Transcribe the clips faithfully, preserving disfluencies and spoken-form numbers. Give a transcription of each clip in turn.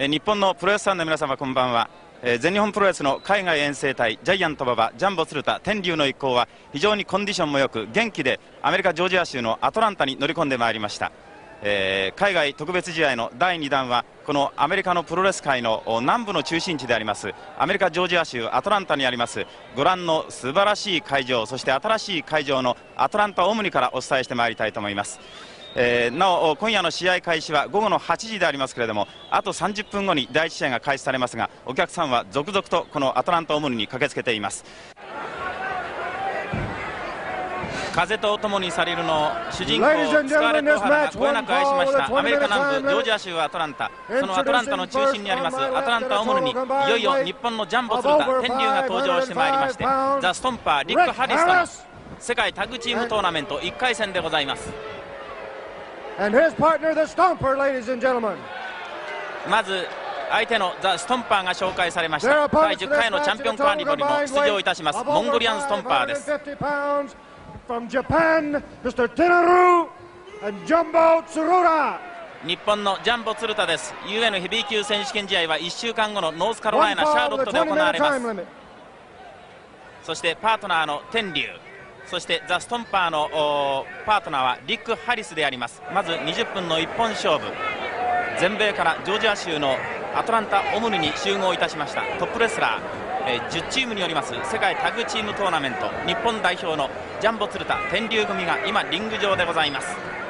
えー、日本のプロレスファンの皆様こんばんは。えー、全日本プロレスの海外遠征隊ジャイアント馬場ジャンボ鶴田天竜の一行は非常にコンディションもよく元気でアメリカジョージア州のアトランタに乗り込んでまいりました。えー、海外特別試合のだいに弾はこのアメリカのプロレス界の南部の中心地でありますアメリカジョージア州アトランタにありますご覧の素晴らしい会場、そして新しい会場のアトランタオムニからお伝えしてまいりたいと思います。えー、なお今夜の試合開始は午後のはちじでありますけれども、あとさんじゅっぷんごにだいいち試合が開始されますが、お客さんは続々とこのアトランタオムニに駆けつけています。風と共にされるの主人公スカーレット・オハラがこよなく愛しましたアメリカ南部ジョージア州アトランタ、そのアトランタの中心にありますアトランタオムニにいよいよ日本のジャンボ鶴田天竜が登場してまいりまして、ザ・ストンパーリック・ハリスとの世界タッグチームトーナメントいっかい戦でございます。まず相手のザ・ストンパーが紹介されました。だいじゅっかいのチャンピオンカーニバルにも出場いたしますモンゴリアン・ストンパーです。日本のジャンボ鶴田です。 ユーエヌ ヘビー級選手権試合はいっしゅうかんごのノースカロライナシャーロットで行われます。そしてパートナーの天竜、そしてザ・ストンパーのパートナーはリック・ハリスであります。まずにじゅっぷんの一本勝負、全米からジョージア州のアトランタオムニに集合いたしましたトップレスラー、えー、じゅっチームによります世界タッグチームトーナメント日本代表のジャンボ鶴田天竜組が今リング上でございます。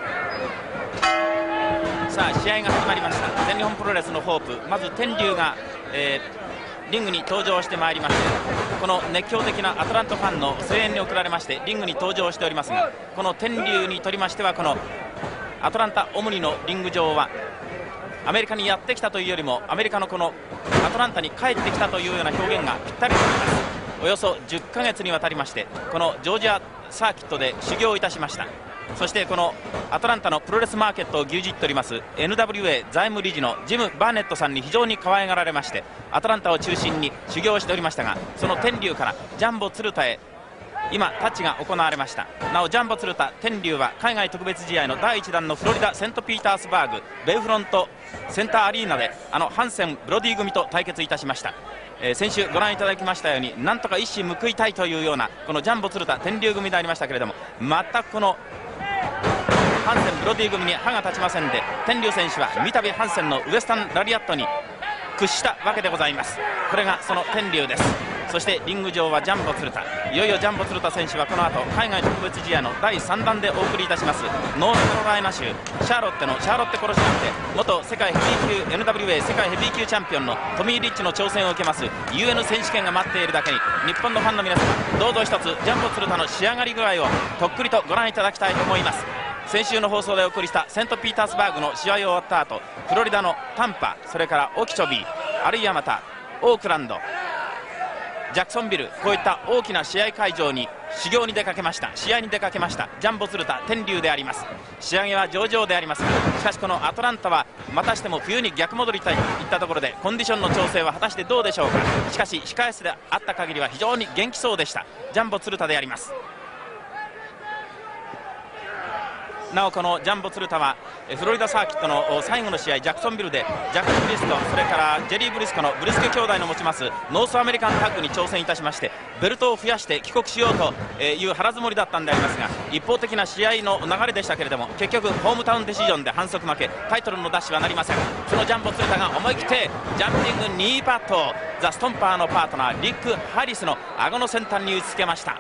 さあ試合が始まりました。全日本プロレスのホープ、まず天竜が、えー、リングに登場してまいりまして、この熱狂的なアトランタファンの声援に送られましてリングに登場しておりますが、この天竜にとりましてはこのアトランタオムニのリング上はアメリカにやってきたというよりもアメリカのこのアトランタに帰ってきたというような表現がぴったりとなります。およそじゅっかげつにわたりましてこのジョージアサーキットで修行いたしました。そしてこのアトランタのプロレスマーケットを牛耳っております エヌダブリューエー 財務理事のジム・バーネットさんに非常に可愛がられましてアトランタを中心に修行しておりましたが、その天竜からジャンボ鶴田へ今タッチが行われました。なおジャンボ鶴田天竜は海外特別試合のだいいち弾のフロリダセントピータースバーグベイフロントセンターアリーナであのハンセン・ブロディ組と対決いたしました。えー、先週ご覧いただきましたようになんとか一矢報いたいというようなこのジャンボ鶴田天竜組でありましたけれども、全くこのハンセン・ブロディ組に歯が立ちませんで、天竜選手は三度ハンセンのウエスタンラリアットに屈したわけでございます。これがその天竜です。そしてリング上はジャンボ鶴田、いよいよジャンボ鶴田選手はこの後海外特別試合のだいさん弾でお送りいたしますノースカロライナ州シャーロッテのシャーロッテコロシアムで元世界ヘビー級 エヌダブリューエー 世界ヘビー級チャンピオンのトミー・リッチの挑戦を受けます ユーエヌ 選手権が待っているだけに、日本のファンの皆様どうぞ一つジャンボ鶴田の仕上がり具合をとっくりとご覧いただきたいと思います。先週の放送でお送りしたセントピータースバーグの試合を終わった後、フロリダのタンパ、それからオキチョビー、あるいはまたオークランド、ジャクソンビル、こういった大きな試合会場に修行に出かけました試合に出かけましたジャンボ鶴田天竜であります。仕上げは上々でありますが、しかしこのアトランタはまたしても冬に逆戻りといったところでコンディションの調整は果たしてどうでしょうか。しかし控え室であった限りは非常に元気そうでしたジャンボ鶴田であります。なおこのジャンボ鶴田はフロリダサーキットの最後の試合ジャクソンビルでジャック・ブリスコ、それからジェリー・ブリスコのブリスケ兄弟の持ちますノースアメリカンタッグに挑戦いたしましてベルトを増やして帰国しようという腹積もりだったんでありますが、一方的な試合の流れでしたけれども結局ホームタウンデシジョンで反則負け、タイトルの奪取はなりません。そのジャンボ鶴田が思い切ってジャンピングニーパットをザ・ストンパーのパートナーリック・ハリスの顎の先端に打ちつけました。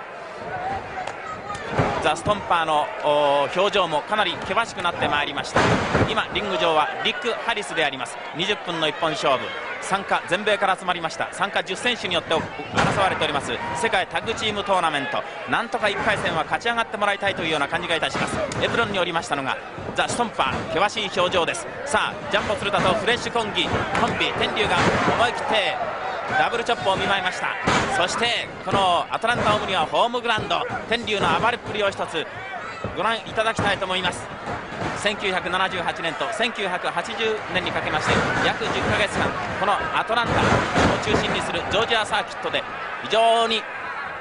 ザ・ストンパーの表情もかなり険しくなってまいりました。今リング上はリック・ハリスであります。にじゅっぷんの一本勝負、参加全米から集まりました参加じゅっ選手によって争われております世界タッグチームトーナメント、なんとかいっかい戦は勝ち上がってもらいたいというような感じがいたします。エプロンにおりましたのがザ・ストンパー、険しい表情です。さあジャンボ鶴田とフレッシュコンギコンビ天竜が思い切ってダブルチョップを見舞いました。そしてこのアトランタオムニはホームグラウンド、天竜の暴れっぷりを一つご覧いただきたいと思います。せんきゅうひゃくななじゅうはちねんとせんきゅうひゃくはちじゅうねんにかけまして約じゅっかげつかんこのアトランタを中心にするジョージアサーキットで非常に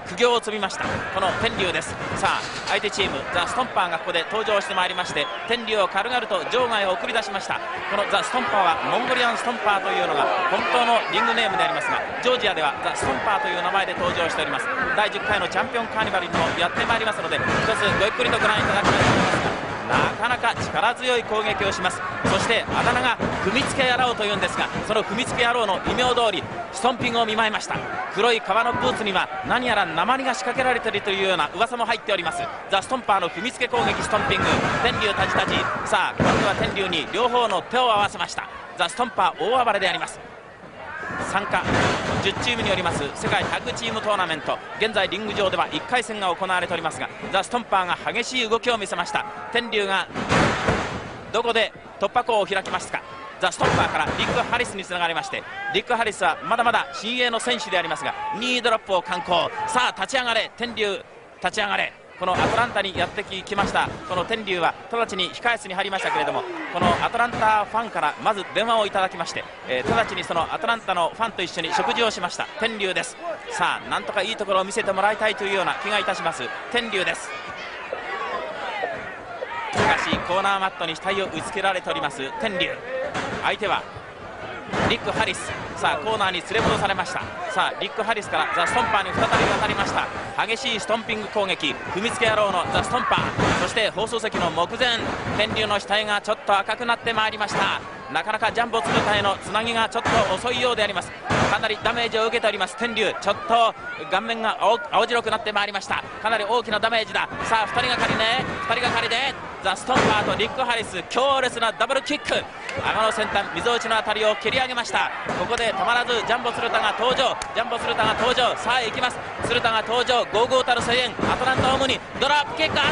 苦行を積みましたこの天竜です。さあ相手チームザ・ストンパーがここで登場してまいりまして、天竜を軽々と場外を送り出しました。このザ・ストンパーはモンゴリアンストンパーというのが本当のリングネームでありますが、ジョージアではザ・ストンパーという名前で登場しております。だいじゅっかいのチャンピオンカーニバルにもやってまいりますので、一つごゆっくりとご覧いただきたいと思いますが、なかなか力強い攻撃をします。そしてあだ名が踏みつけ野郎というんですが、その踏みつけ野郎の異名通りストンピングを見舞いました。黒い革のブーツには何やら鉛が仕掛けられているというような噂も入っております。ザ・ストンパーの踏みつけ攻撃ストンピング、天竜タジタジ。さあ今度は天竜に両方の手を合わせました。ザ・ストンパー大暴れであります。参加じゅっチームによります世界タッグチームトーナメント、現在リング上ではいっかい戦が行われておりますが、ザ・ストンパーが激しい動きを見せました。天竜がどこで突破口を開きますか。ザ・ストンパーからリック・ハリスにつながりまして、リック・ハリスはまだまだ新鋭の選手でありますが、にドロップを敢行。さあ立ち上がれ天竜、立ち上がれ。このアトランタにやってきましたこの天竜は直ちに控え室に入りましたけれども、このアトランタファンからまず電話をいただきまして、えー、直ちにそのアトランタのファンと一緒に食事をしました天竜です。さあなんとかいいところを見せてもらいたいというような気がいたします天竜です。しかしコーナーマットに額を打ちつけられております天竜、相手はリック・ハリス。さあコーナーに連れ戻されました。さあリック・ハリスからザ・ストンパーに再び渡りました。激しいストンピング攻撃、踏みつけ野郎のザ・ストンパー、そして放送席の目前、天竜の額がちょっと赤くなってまいりました。なかなかジャンボ鶴田へのつなぎがちょっと遅いようであります。かなりダメージを受けております天竜、ちょっと顔面が 青, 青白くなってまいりました。かなり大きなダメージだ。さあふたりがかりね、ふたりがかりでザ・ストンパーとリック・ハリス、強烈なダブルキック、顎の先端みぞおちのあたりを蹴り上げました。ここでたまらずジャンボ鶴田が登場、ジャンボ鶴田が登場。さあ行きます、鶴田が登場、ゴーゴーたる声援、アトランタオムにドロップキック当たった、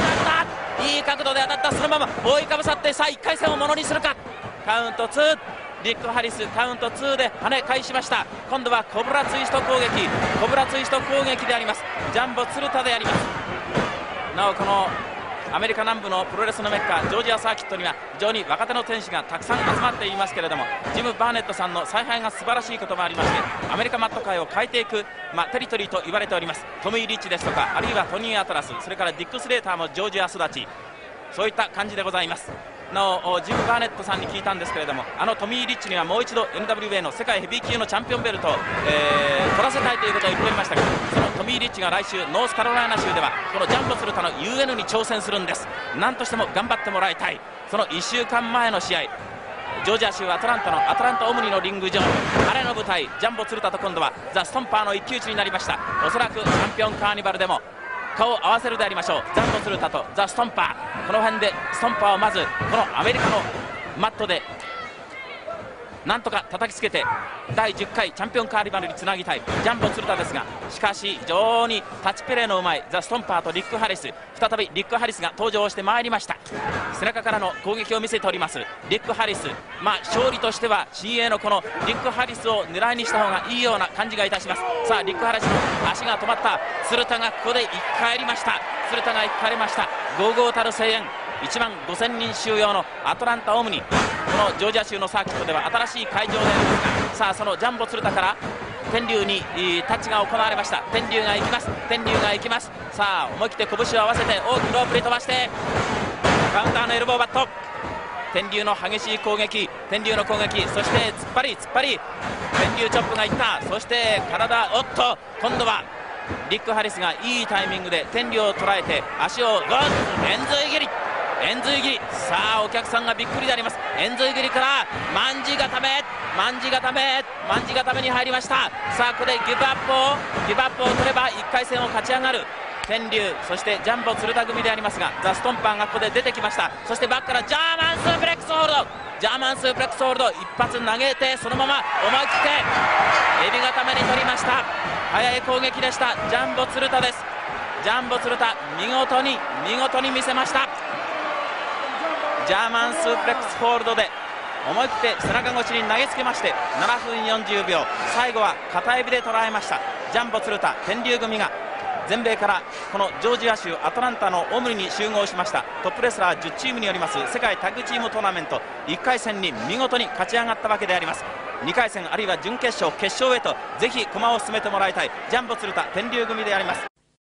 いい角度で当たった。そのまま覆いかぶさって、さあいっかい戦をものにするか。カウントツー、リック・ハリスカウントツーで跳ね返しました。今度はコブラツイスト攻撃、コブラツイスト攻撃であります。ジャンボ鶴田であります。なおこのアメリカ南部のプロレスのメッカジョージアサーキットには非常に若手の選手がたくさん集まっていますけれども、ジム・バーネットさんの采配が素晴らしいこともありまして、アメリカマット界を変えていく、まあ、テリトリーと言われております。トムイ・リッチですとか、あるいはトニー・アトラス、それからディック・スレーターもジョージア育ち、そういった感じでございます。なおジム・バーネットさんに聞いたんですけれども、あのトミー・リッチにはもう一度 エヌダブリューエー の世界ヘビー級のチャンピオンベルトを、えー、取らせたいということを言っておりましたが、そのトミー・リッチが来週ノースカロライナ州ではこのジャンボ鶴田の ユーエヌ に挑戦するんです。何としても頑張ってもらいたい。そのいっしゅうかんまえの試合、ジョージア州アトランタのアトランタオムニのリング上、晴れの舞台ジャンボ鶴田と今度はザ・ストンパーの一騎打ちになりました。おそらくチャンピオンカーニバルでも顔を合わせるでありましょう。ジャンボ鶴田とザ・ストンパー、この辺でストンパーをまずこのアメリカのマットでなんとか叩きつけてだいじゅっかいチャンピオンカーニバルにつなぎたいジャンボ鶴田ですが、しかし非常にタッチプレーのうまいザ・ストンパーとリック・ハリス、再びリック・ハリスが登場してまいりました。背中からの攻撃を見せておりますリック・ハリス、まあ勝利としては新鋭のこのリック・ハリスを狙いにした方がいいような感じがいたします。さあリック・ハリスの足が止まった。鶴田がここで生き返りました。鶴田が生き返りました。ゴーゴーたる声援、いちまんごせんにん収容のアトランタオムニ、このジョージア州のサーキットでは新しい会場でありますが、さあそのジャンボ鶴田から天竜にタッチが行われました。天竜が行きます、天竜が行きます。さあ思い切って拳を合わせて大きくロープに飛ばしてカウンターのエルボーバット、天竜の激しい攻撃、天竜の攻撃、そして突っ張り突っ張り天竜チョップがいった。そして体、おっと今度はリック・ハリスがいいタイミングで天竜を捉えて足をゴッ円髄切り、円髄切り。さあお客さんがびっくりであります。円髄切りからまんじ固め、まんじ固め、まんじ固めに入りました。さあここでギブアップをギブアップを取ればいっかい戦を勝ち上がる天竜、そしてジャンボ鶴田組でありますが、ザ・ストンパーがここで出てきました。そしてバックからジャーマンスープレックスホールド、ジャーマンスープレックスホールド一発投げて、そのまま思い切ってエビ固めに取りました。速い攻撃でしたジャンボ鶴田です。ジャンボ鶴田見事に見事に見せました。ジャーマンスープレックスホールドで思い切って背中越しに投げつけまして、ななふんよんじゅうびょう、最後は片指で捉えましたジャンボ鶴田天竜組が全米からこのジョージア州アトランタのオムニに集合しました。トップレスラーじゅっチームによります世界タッグチームトーナメントいっかい戦に見事に勝ち上がったわけであります。にかい戦あるいは準決勝決勝へとぜひ駒を進めてもらいたいジャンボ鶴田天竜組であります。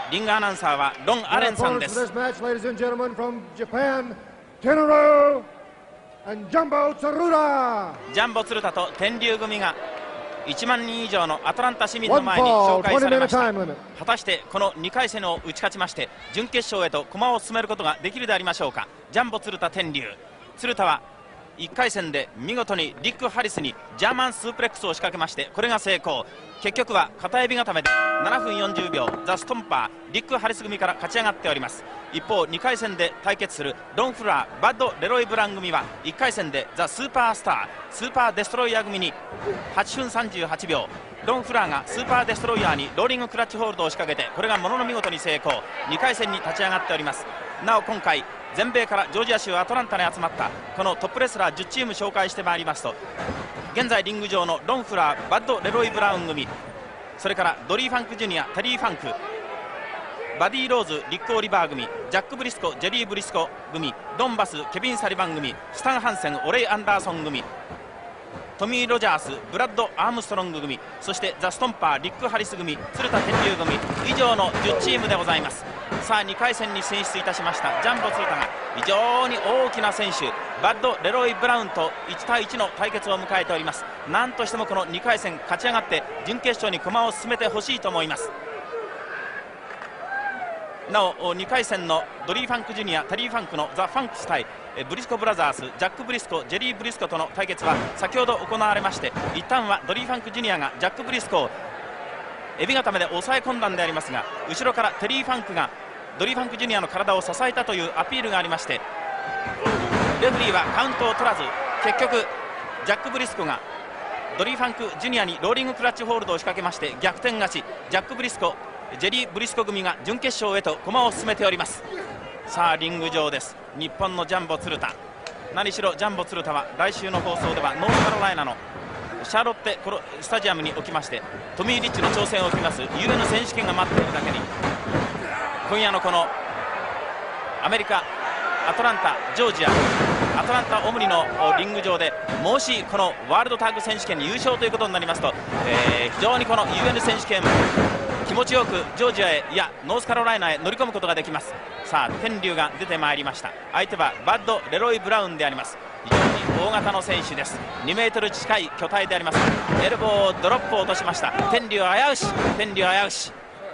リングアナウンサーはロン・アレンさんです。 ジャンボ鶴田と天竜組がいちまんにん以上のアトランタ市民の前に紹介されました。果たしてこのにかい戦を打ち勝ちまして準決勝へと駒を進めることができるでありましょうか。ジャンボ鶴田天竜。鶴田はいっかい戦で見事にリック・ハリスにジャーマンスープレックスを仕掛けまして、これが成功。結局は片エビ固めでななふんよんじゅうびょうザ・ストンパーリック・ハリス組から勝ち上がっております。一方にかい戦で対決するロン・フラーバッド・レロイ・ブラウン組はいっかい戦でザ・スーパースタースーパーデストロイヤー組にはちふんさんじゅうはちびょう、ロン・フラーがスーパーデストロイヤーにローリングクラッチホールドを仕掛けて、これがものの見事に成功。にかい戦に立ち上がっております。なお今回全米からジョージア州アトランタに集まったこのトップレスラーじゅっチーム紹介してまいりますと、現在リング上のロン・フラーバッド・レロイ・ブラウン組、それからドリー・ファンク・ジュニアテリー・ファンク、バディ・ローズリック・オリバー組、ジャック・ブリスコジェリー・ブリスコ組、ドンバスケビン・サリバン組、スタン・ハンセンオレイ・アンダーソン組、トミー・ロジャースブラッド・アームストロング組、そしてザ・ストンパーリック・ハリス組、鶴田天竜組、以上のじゅっチームでございます。さあにかい戦に進出いたしましたジャンボ鶴田が非常に大きな選手バッド・レロイ・ブラウンといちたいいちの対決を迎えております。なんとしてもこのにかい戦勝ち上がって準決勝に駒を進めてほしいと思います。なおにかい戦のドリー・ファンク・ジュニアテリー・ファンクのザ・ファンクス対ブリスコブラザースジャック・ブリスコジェリー・ブリスコとの対決は先ほど行われまして、一旦はドリー・ファンク・ジュニアがジャック・ブリスコをエビ固めで抑え込んだんでありますが、後ろからテリー・ファンクがドリー・ファンク・ジュニアの体を支えたというアピールがありまして、レフリーはカウントを取らず、結局ジャック・ブリスコがドリー・ファンク・ジュニアにローリングクラッチホールドを仕掛けまして逆転勝ち。ジャック・ブリスコジェリー・ブリスコ組が準決勝へと駒を進めております。さあリング上です。日本のジャンボ鶴田、何しろジャンボ鶴田は来週の放送ではノースカロライナのシャーロッテコロスタジアムにおきましてトミー・リッチの挑戦を受けます ユーエヌ 選手権が待っているだけに、今夜のこのアメリカアトランタジョージアアトランタオムニのリング上でもしこのワールドタッグ選手権に優勝ということになりますと、えー、非常にこの ユーエヌ 選手権気持ちよくジョージアへいやノースカロライナへ乗り込むことができます。さあ天竜が出てまいりました。相手はバッド・レロイ・ブラウンであります。非常に大型の選手です。にメートル近い巨体であります。エルボードロップを落としました。天竜危うし天竜危うし。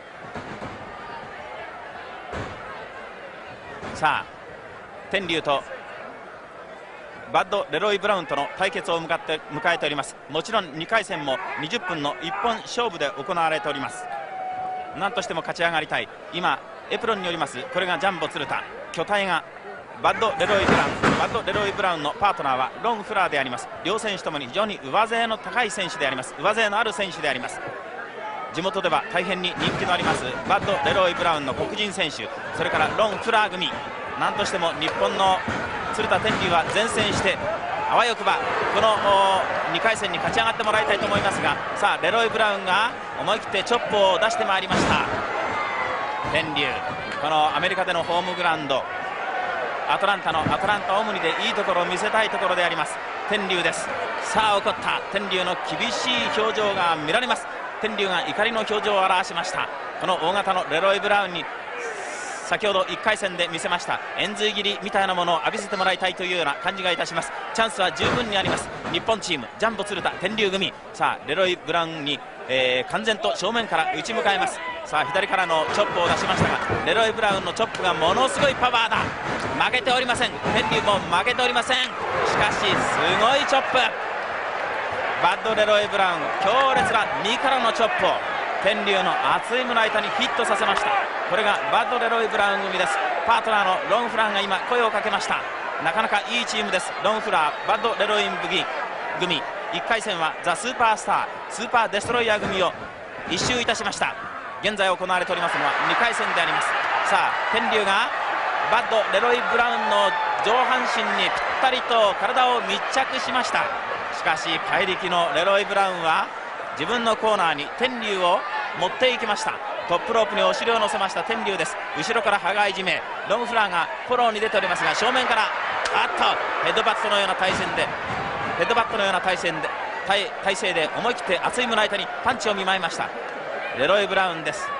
さあ天竜とバッド・レロイ・ブラウンとの対決を向かって迎えております。もちろんにかい戦もにじゅっぷんのいっぽん勝負で行われております。何としても勝ち上がりたい。今エプロンによりますこれがジャンボ鶴田、巨体がバッド・レロイ・ブラウンバッド・レロイ・ブラウンのパートナーはロン・フラーであります。両選手ともに非常に上背の高い選手であります。上背のある選手であります。地元では大変に人気のありますバッド・レロイ・ブラウンの黒人選手、それからロン・フラー組、何としても日本の鶴田天竜は善戦してあわよくばこのにかい戦に勝ち上がってもらいたいと思いますが、さあレロイ・ブラウンが思い切ってチョップを出してまいりました。天竜このアメリカでのホームグラウンドアトランタのアトランタオムニでいいところを見せたいところであります天竜です。さあ怒った天竜の厳しい表情が見られます。天竜が怒りの表情を表しました。この大型のレロイ・ブラウンに先ほどいっかい戦で見せました円髄切りみたいなものを浴びせてもらいたいというような感じがいたします。チャンスは十分にあります。日本チームジャンボ鶴田天竜組、さあレロイ・ブラウンに、えー、完全と正面から打ち向かいます。さあ左からのチョップを出しましたがレロイ・ブラウンのチョップがものすごいパワーだ。負けておりません。天竜も負けておりません。しかしすごいチョップ、バッド・レロイ・ブラウン強烈な右からのチョップを天竜の厚い胸板にヒットさせました。これがバッド・レロイ・ブラウン組です。パートナーのロン・フラーが今声をかけました。なかなかいいチームです。ロン・フラーバッド・レロイン組いっかい戦はザ・スーパースタースーパーデストロイヤー組を一周いたしました。現在行われておりますのはにかい戦であります。さあ天竜がバッド・レロイ・ブラウンの上半身にぴったりと体を密着しました。しかし怪力のレロイ・ブラウンは自分のコーナーに天竜を持っていきました。トップロープにお尻を乗せました天竜です。後ろから羽交い締め、ロン・フラーがフォローに出ておりますが正面からあっとヘッドバットのような対戦でヘッドバットのような対戦で 体, 体勢で思い切って厚い胸板にパンチを見舞いましたレロイ・ブラウンです。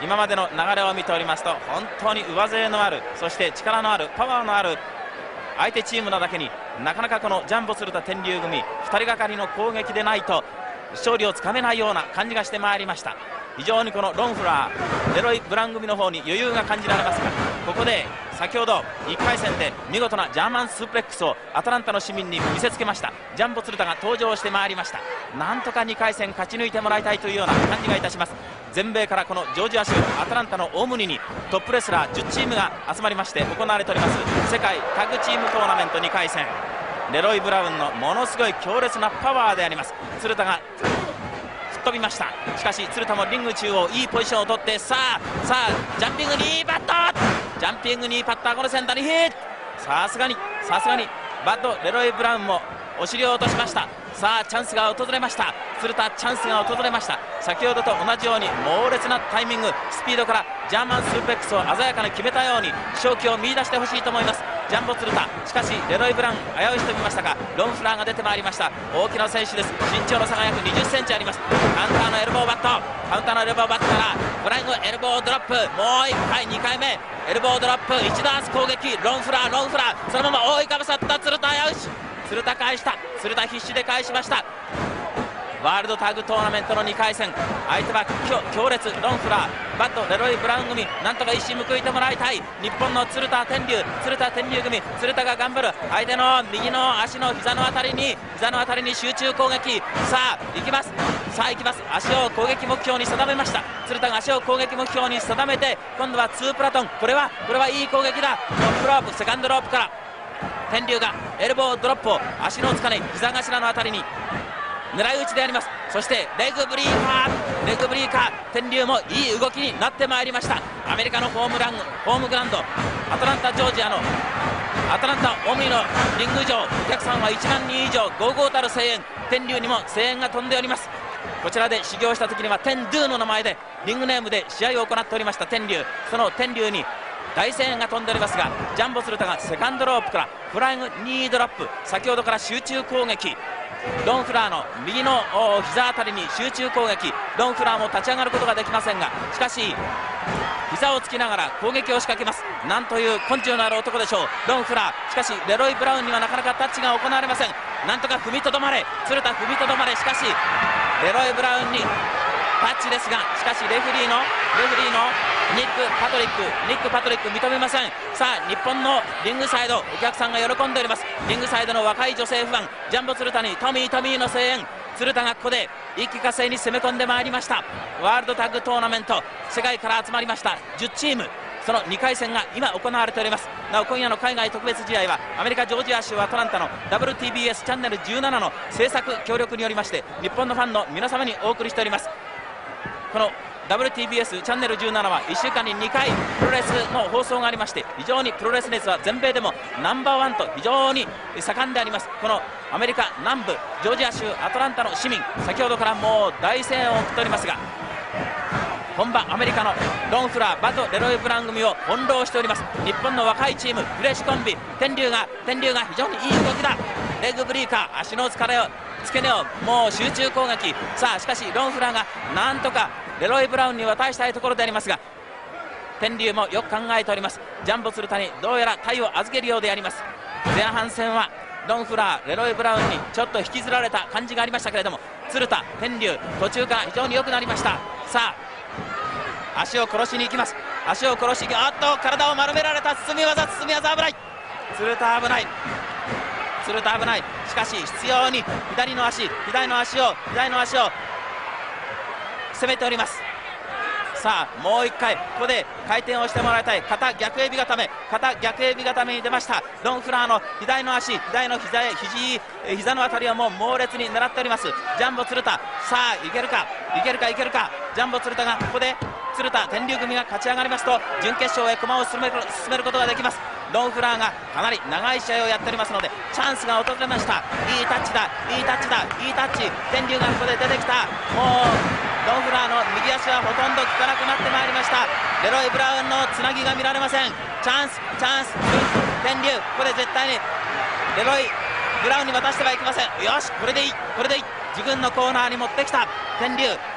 今までの流れを見ておりますと本当に上背のある、そして力のある、パワーのある相手チームなだけに、なかなかこのジャンボ鶴田天竜組ふたりがかりの攻撃でないと勝利をつかめないような感じがしてまいりました。非常にこのロンフラー、レロイ・ブラウン組の方に余裕が感じられますが、ここで先ほどいっかい戦で見事なジャーマンスープレックスをアトランタの市民に見せつけましたジャンボ鶴田が登場してまいりました。なんとかにかい戦勝ち抜いてもらいたいというような感じがいたします。全米からこのジョージア州アトランタのオムニにトップレスラーじゅうチームが集まりまして行われております世界タッグチームトーナメントにかい戦、レロイ・ブラウンのものすごい強烈なパワーであります。鶴田が飛びました。しかし鶴田もリング中央いいポジションを取って、さあさあジャンピングニーパット、ジャンピングニーパッターこのセンターにヒット、さすがにさすがにバッドレロイ・ブラウンもお尻を落としました。さあチャンスが訪れました。鶴田チャンスが訪れました。先ほどと同じように猛烈なタイミングスピードからジャーマンスープレックスを鮮やかに決めたように勝機を見出してほしいと思います。ジャンボ鶴田、しかしレロイ・ブラウン危ういしてみましたがロンフラーが出てまいりました。大きな選手です。身長の差が約にじゅっセンチあります。カウンターのエルボーバット、カウンターのエルボーバットからフライングエルボードロップ、もういっかいにかいめエルボードロップ、一度明日攻撃、ロンフラーロンフラーそのまま覆いかぶさった鶴田、よし鶴田返した、鶴田必死で返しました。ワールドタッグトーナメントのにかい戦、相手は強烈ロンフラー、バッドレロイ・ブラウン組、なんとか一矢報いてもらいたい日本の鶴田天竜、鶴田天竜組、鶴田が頑張る、相手の右の足の膝のあたりに膝のあたりに集中攻撃、さあ行きます、さあ行きます、足を攻撃目標に定めました。鶴田が足を攻撃目標に定めて今度はツープラトン、これはこれはいい攻撃だ。トップロープセカンドロープから天竜がエルボードロップを足のつかない膝頭のあたりに狙い撃ちであります。そしてレグブリーカー、レグブリーカー、天竜もいい動きになってまいりました。アメリカのホームランホームグラウンドアトランタジョージアのアトランタオムニのリング上、お客さんはいちまんにん以上、ゴーゴーたる声援、天竜にも声援が飛んでおります。こちらで修行した時には天ドゥの名前でリングネームで試合を行っておりました天竜、その天竜に大声援が飛んでおりますが、ジャンボ鶴田がセカンドロープからフライングニードロップ、先ほどから集中攻撃、ロンフラーの右の膝あたりに集中攻撃、ロンフラーも立ち上がることができませんが、しかし膝をつきながら攻撃を仕掛けます。なんという根性のある男でしょうロンフラー。しかしレロイ・ブラウンにはなかなかタッチが行われません。なんとか踏みとどまれ鶴田、踏みとどまれ。しかしレロイ・ブラウンにタッチですが、しかしレフェリーのレフェリーのニック・パトリックニック・パトリック認めません。さあ日本のリングサイドお客さんが喜んでおります。リングサイドの若い女性ファン、ジャンボ鶴田にトミートミーの声援、鶴田がここで一気呵成に攻め込んでまいりました。ワールドタッグトーナメント、世界から集まりましたじゅうチーム、そのにかい戦が今行われております。なお今夜の海外特別試合はアメリカジョージア州アトランタの ダブリューティービーエス チャンネルじゅうななの制作協力によりまして日本のファンの皆様にお送りしております。この ダブリューティービーエス チャンネルじゅうななはいっしゅうかんににかいプロレスの放送がありまして、非常にプロレス熱は全米でもナンバーワンと非常に盛んであります。このアメリカ南部ジョージア州アトランタの市民、先ほどからもう大声援を送っておりますが、本場アメリカのロンフラー、バトレロイ・ブラウン組を翻弄しております。日本の若いチームフレッシュコンビ、天竜が天竜が非常にいい動きだ。レグブリーカー、足の疲れを付け根をもう集中攻撃。さあしかしロンフラーがなんとかレロイ・ブラウンに渡したいところでありますが、天竜もよく考えております。ジャンボ鶴田にどうやら体を預けるようであります。前半戦はロンフラー、レロイ・ブラウンにちょっと引きずられた感じがありましたけれども、鶴田、天竜途中から非常に良くなりました。さあ足を殺しに行きます。足を殺しに、あっと体を丸められた、包み技包み技、危ない、鶴田危ない、鶴田危ない。しかし必要に左の足左の足を左の足を攻めております。さあもういっかいここで回転をしてもらいたい。肩逆エビ固め、肩逆エビ固めに出ました。ロンフラーの左の足左の膝へ肘膝のあたりをもう猛烈に狙っておりますジャンボ鶴田。さあいけるかいけるかいけるか。ジャンボ鶴田がここで鶴田天竜組が勝ち上がりますと準決勝へ駒を進める進めることができます。ロンフラーがかなり長い試合をやっておりますのでチャンスが訪れました。いいタッチだいいタッチだいいタッチ。天竜がここで出てきた。もうロンフラーの右足はほとんど効かなくなってまいりました。レロイ・ブラウンのつなぎが見られません。チャンスチャンス天竜、ここで絶対にレロイ・ブラウンに渡してはいけません。よしこれでいいこれでいい。自分のコーナーに持ってきた天竜。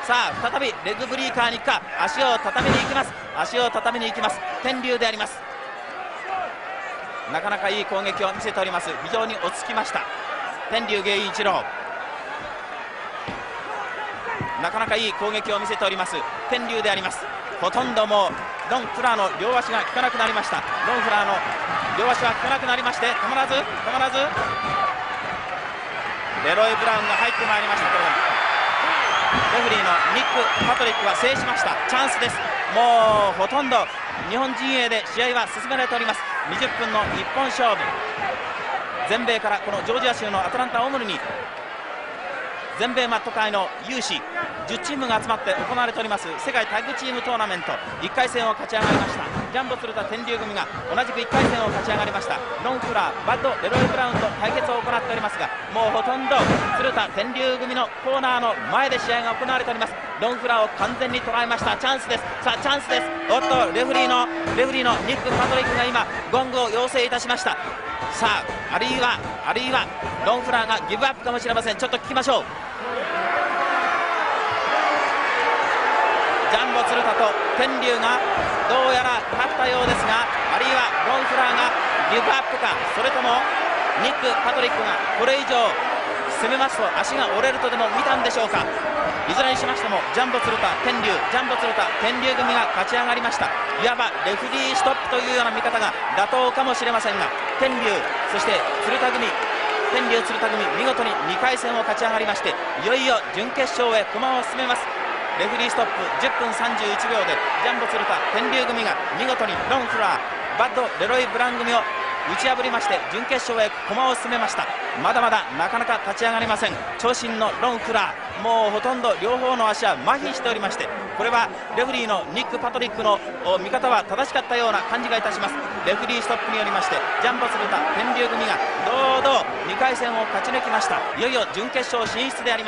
さあ再びレッグブリーカーに行くか、足を畳みに行きます、足を畳みに行きます、天竜であります。なかなかいい攻撃を見せております。非常に落ち着きました天竜源一郎、なかなかいい攻撃を見せております天竜であります。ほとんどもうロンフラーの両足が効かなくなりました。ロンフラーの両足が効かなくなりまして、止まらず止まらずレロイ・ブラウンが入ってまいりましたけれども、レフェリーのニック・パトリックは制しました。チャンスです。もうほとんど日本陣営で試合は進められております。にじゅっぷんの一本勝負、全米からこのジョージア州のアトランタ・オムルに全米マット界の有志じゅっチームが集まって行われております世界タッグチームトーナメントいっかい戦を勝ち上がりました。ジャンボ鶴田天竜組が同じくいっかい戦を勝ち上がりました。ロンフラー、バッド、レロイ・ブラウンと対決を行っておりますが、もうほとんど鶴田天竜組のコーナーの前で試合が行われております。ロンフラーを完全に捉えました。チャンスです。さあチャンスです。おっとレフェリーのレフェリーのニック・パトリックが今ゴングを要請いたしました。さああるいはあるいはロンフラーがギブアップかもしれません。ちょっと聞きましょう。ジャンボ鶴田と天竜がどうやら勝ったようですが、あるいはロンフラーがギブアップか、それともニック・パトリックがこれ以上攻めますと足が折れるとでも見たんでしょうか。いずれにしましてもジャンボ鶴田天竜ジャンボ鶴田天竜組が勝ち上がりました。いわばレフリーストップというような見方が妥当かもしれませんが、天竜そして鶴田組天竜鶴田組見事ににかい戦を勝ち上がりまして、いよいよ準決勝へ駒を進めます。レフリーストップじゅっぷんさんじゅういちびょうでジャンボ鶴田天竜組が見事にロンフラー、バッド、レロイ・ブラウン組を打ち破りまして準決勝へ駒を進めました。まだまだなかなか立ち上がりません。長身のロンフラー、もうほとんど両方の足は麻痺しておりまして、これはレフェリーのニック・パトリックの見方は正しかったような感じがいたします。レフェリーストップによりましてジャンボ鶴田天竜組が堂々にかい戦を勝ち抜きました。いよいよ準決勝進出であります。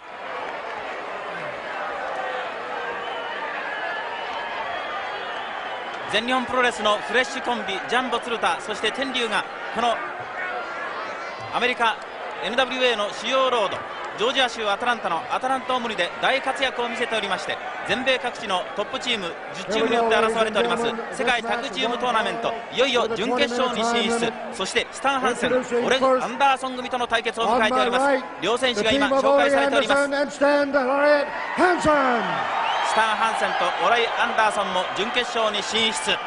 全日本プロレスのフレッシュコンビジャンボ鶴田そして天竜がこのアメリカ エヌダブリューエー の主要ロードジョージア州アトランタのアトランタオムリで大活躍を見せておりまして、全米各地のトップチームじゅっチームによって争われております世界タッグチームトーナメント、いよいよ準決勝に進出。そしてスタン・ハンセン、オレグ・アンダーソン組との対決を迎えております。両選手が今紹介されております。スタン・ハンセンとオレイ・アンダーソンも準決勝に進出。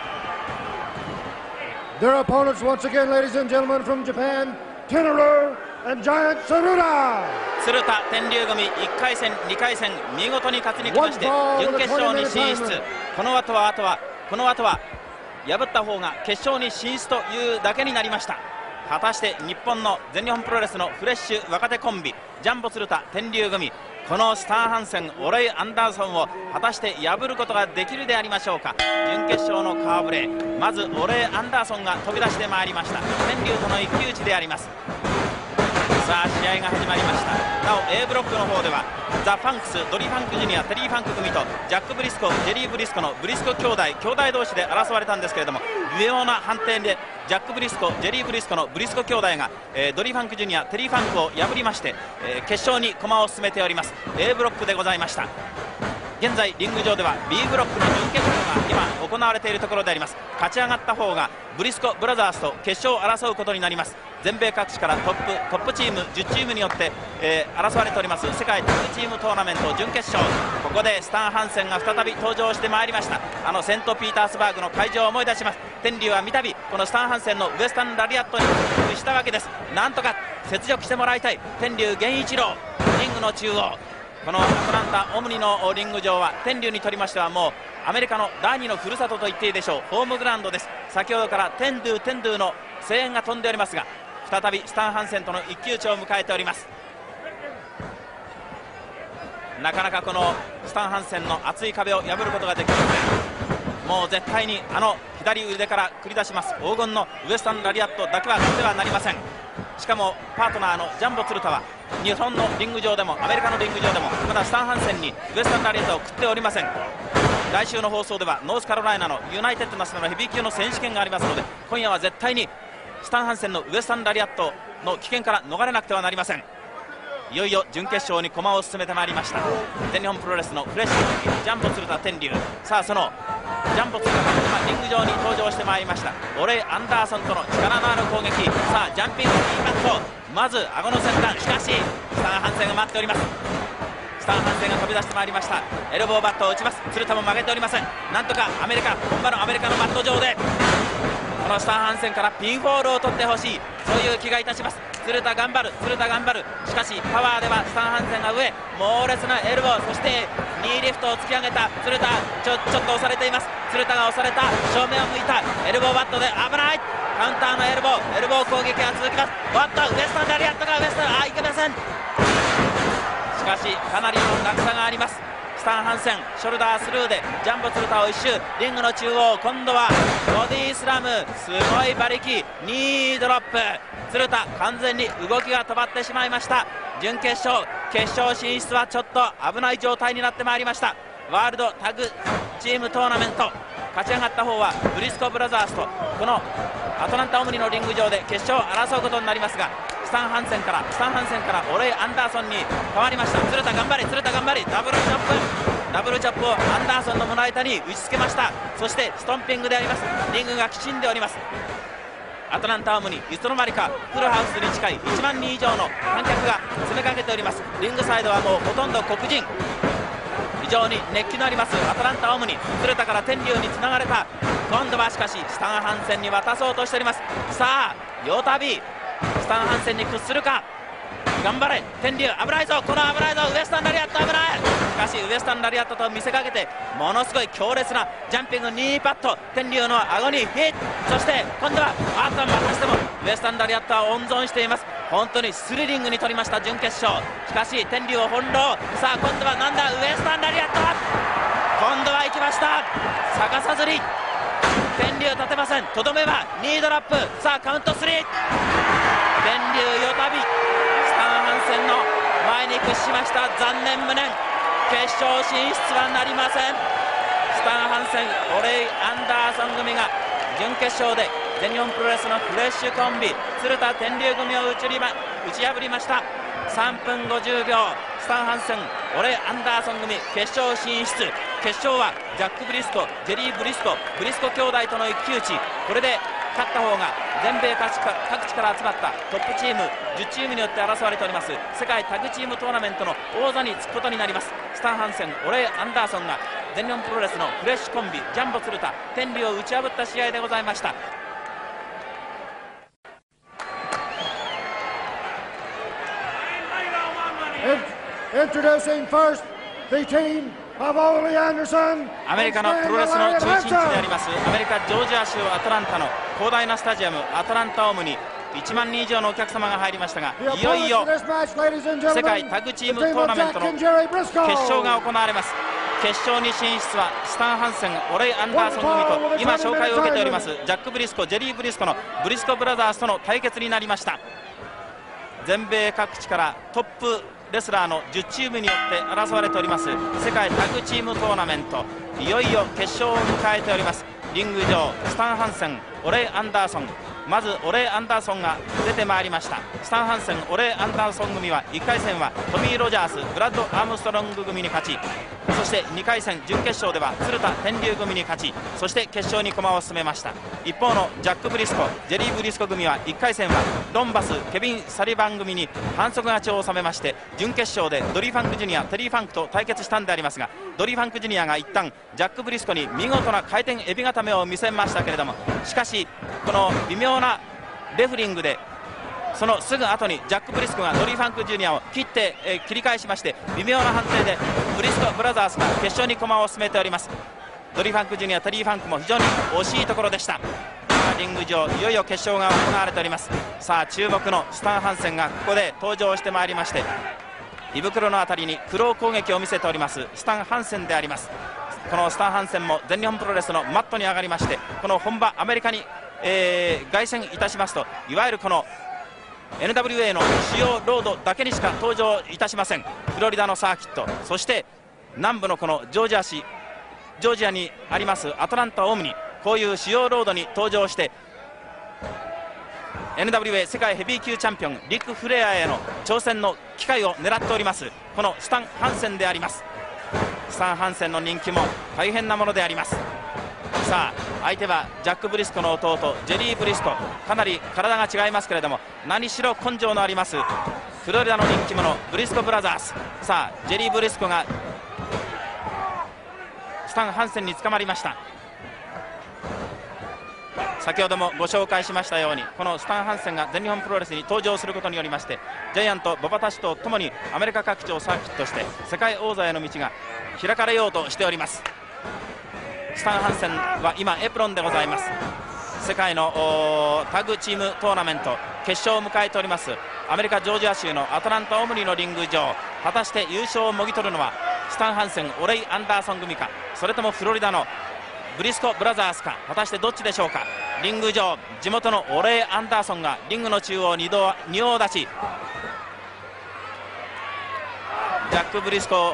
Their opponents once again, ladies and gentlemen, from Japan, Tenaru and Giant Tsuruta. 鶴田天竜組いっかい戦にかい戦見事に勝ち抜きまして準決勝に進出。この後はあとはこの後は破った方が決勝に進出というだけになりました。果たして日本の全日本プロレスのフレッシュ若手コンビジャンボ鶴田天竜組、このスター・ハンセン、オレイ・アンダーソンを果たして破ることができるでありましょうか。準決勝の顔ぶれ、まずオレイ・アンダーソンが飛び出してまいりました。天竜との一騎打ちであります。さあ試合が始まりました。なお A ブロックの方ではザ・ファンクス、ドリー・ファンクジュニア、テリー・ファンク組とジャック・ブリスコ、ジェリー・ブリスコのブリスコ兄弟兄弟同士で争われたんですけれども、微妙な判定でジャック・ブリスコ、ジェリー・ブリスコのブリスコ兄弟が、えー、ドリー・ファンクジュニア、テリー・ファンクを破りまして、えー、決勝に駒を進めております。 A ブロックでございました。現在リング上では B ブロックの準決勝が今行われているところであります。勝ち上がった方がブリスコブラザーズと決勝を争うことになります。全米各地からトップトップチームじゅっチームによって、えー、争われております世界タッグチームトーナメント準決勝、ここでスタン・ハンセンが再び登場してまいりました。あのセントピータースバーグの会場を思い出します。天竜は三度このスタン・ハンセンのウエスタンラリアットにしたわけです。なんとか雪辱してもらいたい天竜源一郎、リングの中央、このアトランタオムニのリング上は天竜にとりましてはもうアメリカの第二のふるさとと言っていいでしょう。ホームグラウンドです。先ほどからテンドゥテンドゥの声援が飛んでおりますが、再びスタン・ハンセンとの一騎打ちを迎えております。なかなかこのスタン・ハンセンの厚い壁を破ることができません。もう絶対にあの左腕から繰り出します黄金のウエスタンラリアットだけは勝ってはなりません。しかもパートナーのジャンボ鶴田は日本のリング上でもアメリカのリング上でもまだスタン・ハンセンにウエスタンラリアットを食っておりません。来週の放送ではノースカロライナのユナイテッドナショナルヘビー級の選手権がありますので、今夜は絶対にスタン・ハンセンのウエスタンラリアットの危険から逃れなくてはなりません。 いよいよ準決勝に駒を進めてまいりました。全日本プロレスのフレッシュジャンボ鶴田天竜、さあそのジャンボ鶴田が今リング上に登場してまいりました。オレイ・アンダーソンとの力のある攻撃、さあジャンピングキーパット、まず顎の先端、しかしスタン・ハンセンが待っております。スタン・ハンセンが飛び出してまいりました。エルボーバットを打ちます。鶴田も曲げておりません。なんとかアメリカ本場のアメリカのマット上でこのスタン・ハンセンからピンフォールを取ってほしい、そういう気がいたします。鶴田頑張る、鶴田頑張る、しかしパワーではスタン・ハンセンが上、猛烈なエルボー、そしてニーリフトを突き上げた鶴田、ちょちょっと押されています。鶴田が押された、正面を向いたエルボーバットで危ない、カウンターのエルボー、エルボー攻撃が続きます。おっとウエスタンラリアットがウエスタン、あいけません。しかしかなりの落差があります。スタン・ハンセンショルダースルーでジャンボ鶴田を一周、リングの中央、今度はボディスラム、すごい馬力、ニードロップ、鶴田完全に動きが止まってしまいました。準決勝決勝進出はちょっと危ない状態になってまいりました。ワールドタッグチームトーナメント、勝ち上がった方はブリスコブラザーズとこのアトランタオムニのリング上で決勝を争うことになりますが、スタン・ハンセンからスタン・ハンセンからオレイ・アンダーソンに変わりました。鶴田頑張れ、鶴田頑張れ、ダブルチョップ、ダブルチョップをアンダーソンの胸板に打ちつけました。そしてストンピングであります。リングがきちんでおります。アトランタオムニいつの間にかフルハウスに近いいちまんにん以上の観客が詰めかけております。リングサイドはもうほとんど黒人、非常に熱気のありますアトランタオムニ、鶴田から天竜につながれた、今度はしかしスタン・ハンセンに渡そうとしております。さあ両旅スタン・ハンセンに屈するか、頑張れ天竜、危ないぞ、この危ないぞ、ウエスタンラリアット危ない。しかしウエスタンラリアットと見せかけてものすごい強烈なジャンピングニーパット、天竜の顎にヒット、そして今度はあっとまたしてもウエスタンラリアットは温存しています。本当にスリリングに取りました準決勝。しかし天竜を翻弄、さあ今度はなんだウエスタンラリアット、今度は行きました、逆さずり、天竜立てません、とどめはニードラップ、さあカウントスリー、天竜よたびスタン・ハンセンの前に屈しました。残念無念、決勝進出はなりません。スタン・ハンセンオレイ・アンダーソン組が準決勝で全日本プロレスのフレッシュコンビ鶴田天竜組を打ちり、ま、打ち破りました。さんぷんごじゅうびょう、スタン・ハンセンオレイ・アンダーソン組決勝進出。決勝はジャック・ブリスコ、ジェリー・ブリスコ、ブリスコ兄弟との一騎打ち、これで勝った方が全米各地から各地から集まったトップチームじゅうチームによって争われております世界タッグチームトーナメントの王座につくことになります。スタン・ハンセンオレイ・アンダーソンが全日本プロレスのフレッシュコンビジャンボ鶴田天竜を打ち破った試合でございました。 Introducing first the team of Ole Anderson. アメリカのプロレスの中心地でありますアメリカジョージア州アトランタの広大なスタジアムアトランタオムにいちまんにん以上のお客様が入りましたが、いよいよ世界タッグチームトーナメントの決勝が行われます。決勝に進出はスタン・ハンセンオレイ・アンダーソン組と今紹介を受けておりますジャック・ブリスコジェリー・ブリスコのブリスコブラザーズとの対決になりました。全米各地からトップレスラーのじゅうチームによって争われております世界タッグチームトーナメント、いよいよ決勝を迎えております。リング上スタン・ハンセンオレイ・アンダーソン、まずオレイ・アンダーソンが出てまいりました。スタン・ハンセンオレイ・アンダーソン組はいっかい戦はトミー・ロジャースブラッド・アームストロング組に勝ち、そしてにかい戦準決勝では鶴田天竜組に勝ち、そして決勝に駒を進めました。一方のジャック・ブリスコジェリー・ブリスコ組はいっかい戦はドンバスケビン・サリバン組に反則勝ちを収めまして、準決勝でドリー・ファンクジュニアテリー・ファンクと対決したんでありますが、ドリー・ファンクジュニアが一旦ジャック・ブリスコに見事な回転エビ固めを見せましたけれども、しかしこの微妙なレフリングでそのすぐ後にジャック・ブリスコがドリー・ファンクジュニアを切って、えー、切り返しまして微妙な判定でブリスコブラザーズが決勝に駒を進めております。ドリー・ファンクジュニアテリー・ファンクも非常に惜しいところでした。リング上いよいよ決勝が行われております。さあ注目のスタン・ハンセンがここで登場してまいりまして、胃袋のあたりにクロー攻撃を見せておりますスタン・ハンセンであります。このスタン・ハンセンも全日本プロレスのマットに上がりまして、この本場アメリカに、えー、凱旋いたしますと、いわゆるこの エヌダブリューエー の主要ロードだけにしか登場いたしません。フロリダのサーキット、そして南部のこのジョージア市ジョージアにありますアトランタオムニ、こういう主要ロードに登場してエヌダブリューエー 世界ヘビー級チャンピオンリック・フレアへの挑戦の機会を狙っておりますこのスタン・ハンセンであります。スタン・ハンセンの人気も大変なものであります。さあ相手はジャック・ブリスコの弟ジェリー・ブリスコ、かなり体が違いますけれども何しろ根性のありますフロリダの人気者ブリスコブラザーズ。さあジェリー・ブリスコがスタン・ハンセンに捕まりました。先ほどもご紹介しましたようにこのスタン・ハンセンが全日本プロレスに登場することによりましてジャイアント馬場タシとともにアメリカ拡張サーキットして世界王座への道が開かれようとしております。スタン・ハンセンは今エプロンでございます。世界のタッグチームトーナメント決勝を迎えておりますアメリカジョージア州のアトランタオムニのリング上、果たして優勝をもぎ取るのはスタン・ハンセンオレイ・アンダーソン組か、それともフロリダのブリスコブラザーズか、果たしてどっちでしょうか。リング上地元のオレイ・アンダーソンがリングの中央に度仁王立ち、ジャック・ブリスコ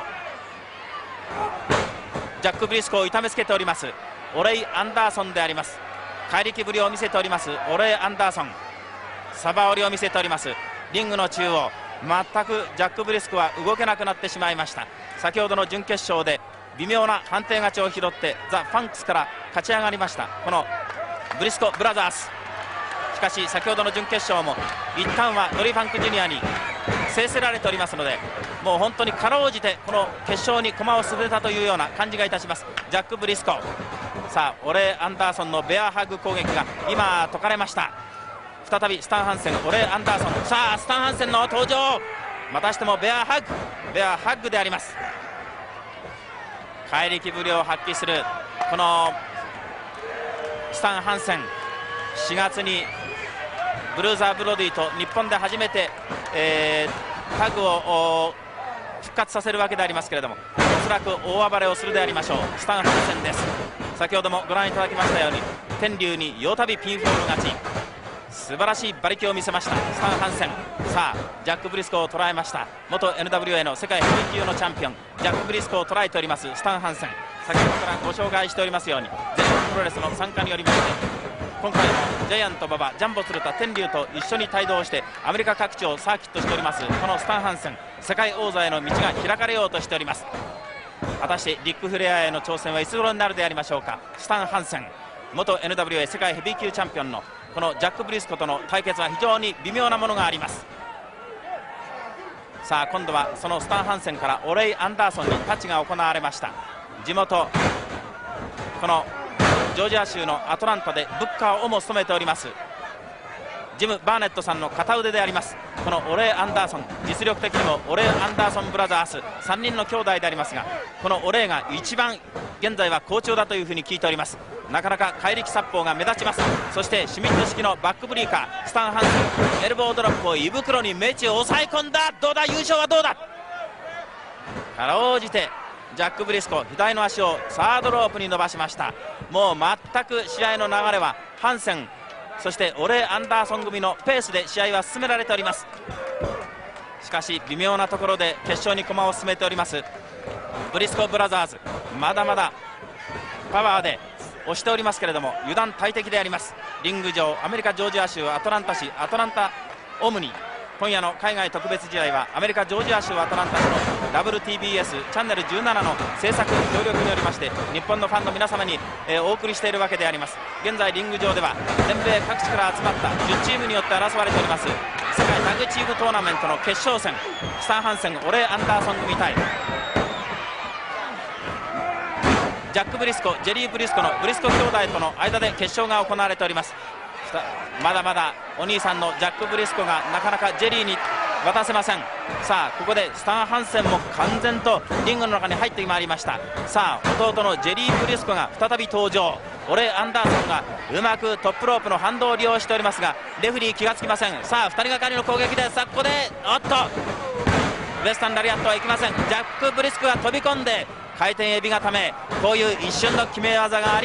ジャック・ブリスコを痛めつけておりますオレイ・アンダーソンであります。怪力ぶりを見せておりますオレイ・アンダーソン、サバ折りを見せておりますリングの中央、全くジャック・ブリスコは動けなくなってしまいました。先ほどの準決勝で微妙な判定勝ちを拾ってザ・ファンクスから勝ち上がりましたこのブリスコブラザーズ。しかし先ほどの準決勝も一旦はドリー・ファンクジュニアに制せられておりますので、もう本当にかろうじてこの決勝に駒を進めたというような感じがいたしますジャック・ブリスコ。さあオレイ・アンダーソンのベアハグ攻撃が今解かれました。再びスタン・ハンセンオレイ・アンダーソン、さあスタン・ハンセンの登場、またしてもベアハグベアハグであります。怪力ぶりを発揮するこのスタン・ハンセン、しがつにブルーザー・ブロディと日本で初めて、えー、タッグを復活させるわけでありますけれども、おそらく大暴れをするでありましょうスタン・ハンセンです。先ほどもご覧いただきましたように天竜によたびピンフォール勝ち、素晴らしい馬力を見せましたスタン・ハンセン。さあジャック・ブリスコを捉えました、元 エヌダブリューエー の世界ヘビー級のチャンピオンジャック・ブリスコを捉えておりますスタン・ハンセン。先ほどからご紹介しておりますように全日本プロレスの参加によりまして今回もジャイアント馬場ジャンボ鶴田天竜と一緒に帯同してアメリカ各地をサーキットしておりますこのスタン・ハンセン、世界王座への道が開かれようとしております。果たしてリック・フレアへの挑戦はいつ頃になるでありましょうか。スタン・ハンセン元 エヌダブリューエー 世界ヘビー級チャンピオンのこのジャック・ブリスコとの対決は非常に微妙なものがあります。さあ今度はそのスタン・ハンセンからオレイ・アンダーソンにタッチが行われました。地元このジョージア州のアトランタでブッカーをも務めておりますジム・バーネットさんの片腕でありますこのオレイ・アンダーソン、実力的にもオレイ・アンダーソンブラザーズさんにんの兄弟でありますが、このオレイが一番現在は好調だというふうに聞いております。なかなか怪力殺法が目立ちます。そしてシュミット式のバックブリーカースタン・ハンセン、エルボードロップを胃袋にメチを抑え込んだ、どうだ優勝はどうだ、かろうじてジャック・ブリスコ左の足をサードロープに伸ばしました。もう全く試合の流れはハンセンそしてオレイ・アンダーソン組のペースで試合は進められております。しかし微妙なところで決勝に駒を進めておりますブリスコブラザーズ、まだまだパワーで押しておりますけれども油断大敵であります。リング上アメリカジョージア州アトランタ市アトランタオムニ、今夜の海外特別試合はアメリカジョージア州アトランタ市の ダブリューティービーエス チャンネルじゅうななの制作協力によりまして日本のファンの皆様に、えー、お送りしているわけであります。現在リング上では全米各地から集まったじゅっチームによって争われております世界タッグチームトーナメントの決勝戦、スタン・ハンセンオレイ・アンダーソン組対ジャック・ブリスコジェリー・ブリスコのブリスコ兄弟との間で決勝が行われております。まだまだお兄さんのジャック・ブリスコがなかなかジェリーに渡せません。さあここでスタン・ハンセンも完全とリングの中に入ってまいりました。さあ弟のジェリー・ブリスコが再び登場、オレイ・アンダーソンがうまくトップロープの反動を利用しておりますがレフェリー気がつきません。さあふたりがかりの攻撃で、さあここでおっとウエスタンラリアットはいきません。ジャック・ブリスコが飛び込んで回転エビ固め、こういう一瞬の決め技があります。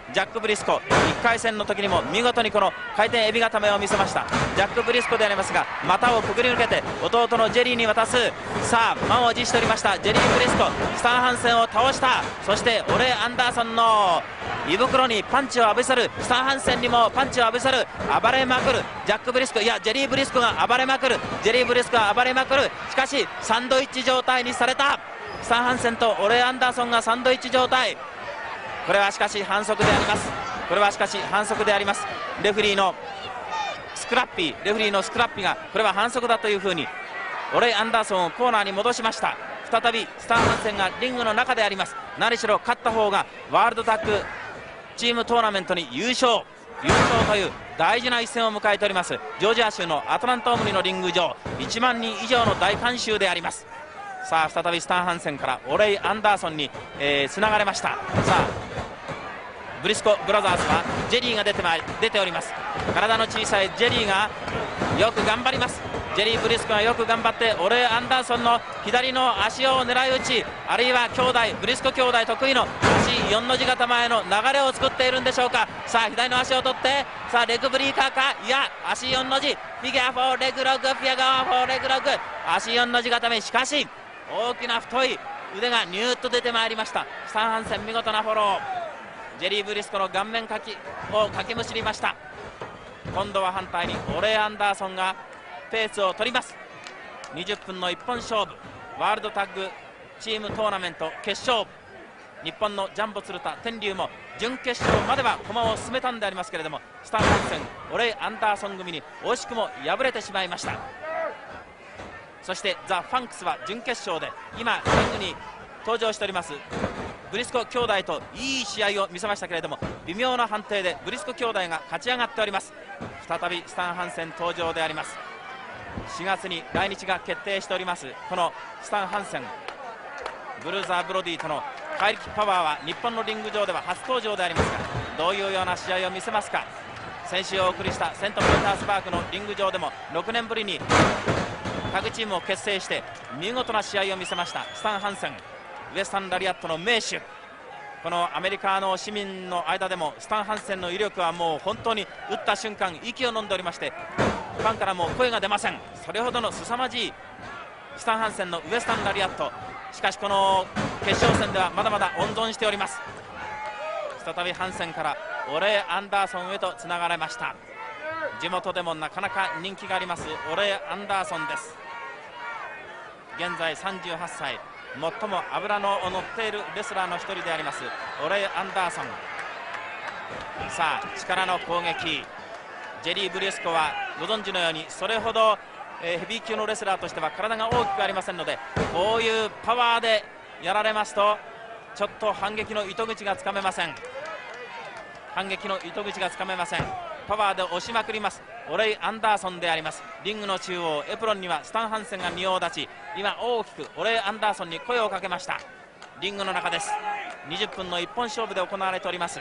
ジャック・ブリスコ、いっかい戦の時にも見事にこの回転エビ固めを見せました。ジャック・ブリスコでありますが、股をくぐり抜けて弟のジェリーに渡す。さあ満を持しておりましたジェリー・ブリスコ、スタン・ハンセンを倒した。そしてオレイ・アンダーソンの胃袋にパンチを浴びせる。スタン・ハンセンにもパンチを浴びせる。暴れまくるジャック・ブリスコ、いやジェリー・ブリスコが暴れまくる。ジェリー・ブリスコが暴れまくる。しかしサンドイッチ状態にされた。スタン・ハンセンとオレイ・アンダーソンがサンドイッチ状態。これはしかし反則であります。これはしかし反則であります。レフリーのスクラッピーレフリーのスクラッピーがこれは反則だというふうにオレイ・アンダーソンをコーナーに戻しました。再びスタン・ハンセンがリングの中であります。何しろ勝った方がワールドタッグチームトーナメントに優勝優勝という大事な一戦を迎えております。ジョージア州のアトランタオムニのリング上、いちまんにん以上の大観衆であります。さあ再びスタン・ハンセンからオレイ・アンダーソンにつな、えー、がれました。さあブリスコブラザーズはジェリーが出てまい出ております。体の小さいジェリーがよく頑張ります。ジェリー・ブリスコがよく頑張ってオレイ・アンダーソンの左の足を狙い撃ち、あるいは兄弟ブリスコ兄弟得意の足よんの字型前の流れを作っているんでしょうか。さあ左の足を取って、さあレッグブリーカーか、いや足よんの字、フィギュアフォーレッグロック、フィギュアフォーレッグロック、足よんの字固め。しかし大きな太い腕がニューッと出てまいりました。スタン・ハンセン見事なフォロー。ジェリー・ブリスコの顔面かきをかきむしりました。今度は反対にオレイ・アンダーソンがペースを取ります。にじゅっぷんの一本勝負、ワールドタッグチームトーナメント決勝。日本のジャンボ鶴田天竜も準決勝までは駒を進めたんでありますけれども、スタン・ハンセンオレイ・アンダーソン組に惜しくも敗れてしまいました。そしてザ・ファンクスは準決勝で今リングに登場しておりますブリスコ兄弟といい試合を見せましたけれども、微妙な判定でブリスコ兄弟が勝ち上がっております。再びスタン・ハンセン登場であります。しがつに来日が決定しておりますこのスタン・ハンセン、ブルーザー・ブロディとの怪力パワーは日本のリング上では初登場でありますが、どういうような試合を見せますか。先週お送りしたセント・ピータースバーグのリング上でもろくねんぶりにタッグチームを結成して見事な試合を見せましたスタン・ハンセン。ウエスタンラリアットの名手、このアメリカの市民の間でもスタン・ハンセンの威力はもう本当に打った瞬間息を飲んでおりまして、ファンからも声が出ません。それほどの凄まじいスタン・ハンセンのウエスタンラリアット。しかしこの決勝戦ではまだまだ温存しております。再びハンセンからオレイ・アンダーソンへとつながれました。地元でもなかなか人気がありますオレイ・アンダーソンです。現在さんじゅうはっさい、最も脂の乗っているレスラーの一人でありますオレイ・アンダーソン。さあ力の攻撃、ジェリー・ブリスコはご存知のようにそれほど、えー、ヘビー級のレスラーとしては体が大きくありませんので、こういうパワーでやられますとちょっと反撃の糸口がつかめません。反撃の糸口がつかめません。パワーで押しまくりますオレイ・アンダーソンであります。リングの中央エプロンにはスタン・ハンセンが仁王立ち、今大きくオレイ・アンダーソンに声をかけました。リングの中です。にじゅっぷんの一本勝負で行われております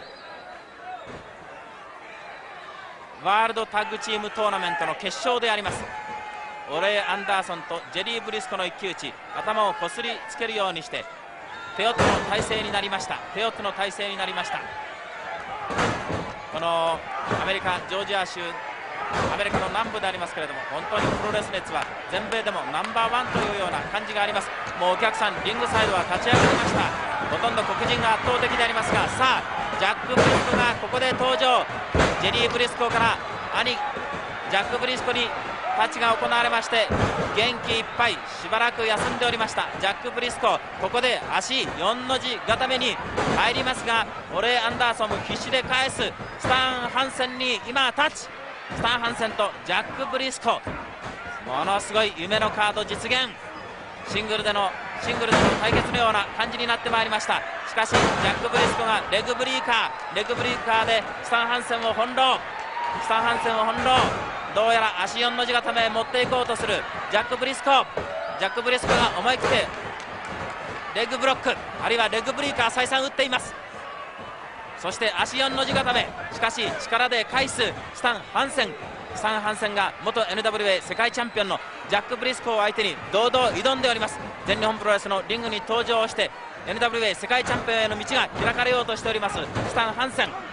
ワールドタッグチームトーナメントの決勝であります。オレイ・アンダーソンとジェリー・ブリスコの一騎打ち、頭をこすりつけるようにして手オットの体勢になりました。手オットの体勢になりました。このアメリカジョージア州アメリカの南部でありますけれども、本当にプロレス熱は全米でもナンバーワンというような感じがあります。もうお客さんリングサイドは立ち上がりました。ほとんど黒人が圧倒的でありますが、さあジャック・ブリスコがここで登場。ジェリー・ブリスコから兄ジャック・ブリスコにタッチが行われまして、元気いっぱいしばらく休んでおりましたジャック・ブリスコ。ここで足よんの字固めに入りますが、オレイ・アンダーソンも必死で返す。スタン・ハンセンに今タッチ。スタン・ハンセンとジャック・ブリスコ、ものすごい夢のカード実現。シングルでのシングルでの対決のような感じになってまいりました。しかしジャック・ブリスコがレッグブリーカーレッグブリーカーでスタン・ハンセンを翻弄スタン・ハンセンを翻弄どうやら足よんの字固めへ持っていこうとするジャック・ブリスコ。ジャック・ブリスコが思い切ってレッグブロックあるいはレッグブリーカー再三打っています。そして足よんの字固め、しかし力で返すスタン・ハンセン。スタン・ハンセンが元 エヌダブリューエー 世界チャンピオンのジャック・ブリスコを相手に堂々挑んでおります。全日本プロレスのリングに登場して エヌダブリューエー 世界チャンピオンへの道が開かれようとしておりますスタン・ハンセン。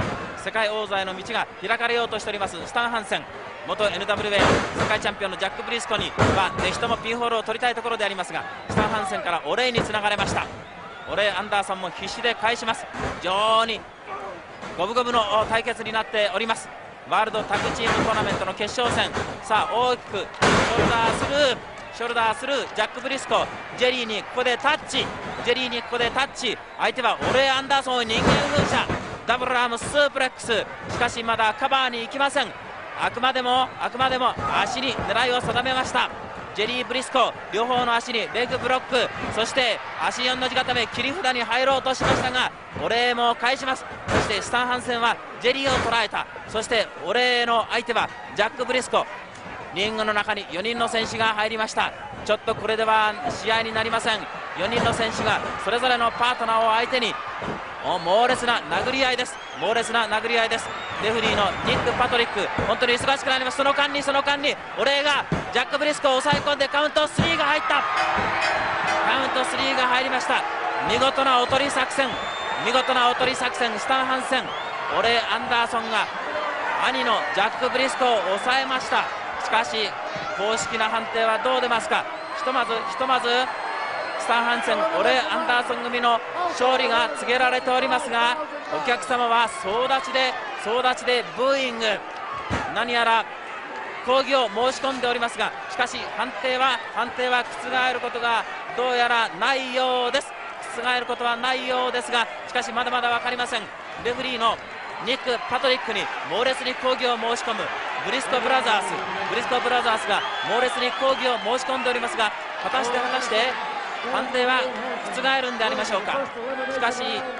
世界王座への道が開かれようとしております。スタン・ハンセン、元 エヌダブリューエー 世界チャンピオンのジャック・ブリスコにはぜひともピンホールを取りたいところでありますが、スタン・ハンセンからオレイにつながれました。オレイ・アンダーソンも必死で返します。非常に五分五分の対決になっております。ワールドタッグチームトーナメントの決勝戦、さあ大きくショルダースルーショルダースルージャック・ブリスコ、ジェリーにここでタッチ、ジェリーにここでタッチ、相手はオレイ・アンダーソン、人間噴射ダブルアームスープレックス、しかしまだカバーに行きません。あくまでもあくまでも足に狙いを定めました。ジェリー・ブリスコ、両方の足にレッグブロック、そして足よんの字固め、切り札に入ろうとしましたがオレイも返します。そしてスタン・ハンセンはジェリーを捉えた。そしてオレイの相手はジャック・ブリスコ、リングの中によにんの選手が入りました。ちょっとこれでは試合になりません。よにんの選手がそれぞれのパートナーを相手に猛烈な殴り合いです。猛烈な殴り合いです。レフリーのニック・パトリック、本当に忙しくなります。その間にその間にオレイがジャック・ブリスコを抑え込んでカウントスリーが入った。カウントスリーが入りました。見事なおとり作戦、見事なおとり作戦。スタン・ハンセン、オレイ・アンダーソンが兄のジャック・ブリスコを抑えました。しかし公式な判定はどう出ますか。ひとまずひとまずスタン・ハンセン、オレイ・アンダーソン組の勝利が告げられておりますが、お客様は総立ちで総立ちでブーイング、何やら抗議を申し込んでおりますが、しかし判定は判定は覆ることがどうやらないようです。覆ることはないようですが、しかしまだまだ分かりません。レフリーのニック・パトリックに猛烈に抗議を申し込むブリスコブラザースブリスコブラザースが猛烈に抗議を申し込んでおりますが、果たして果たして判定は覆るんでありましょうか。しかし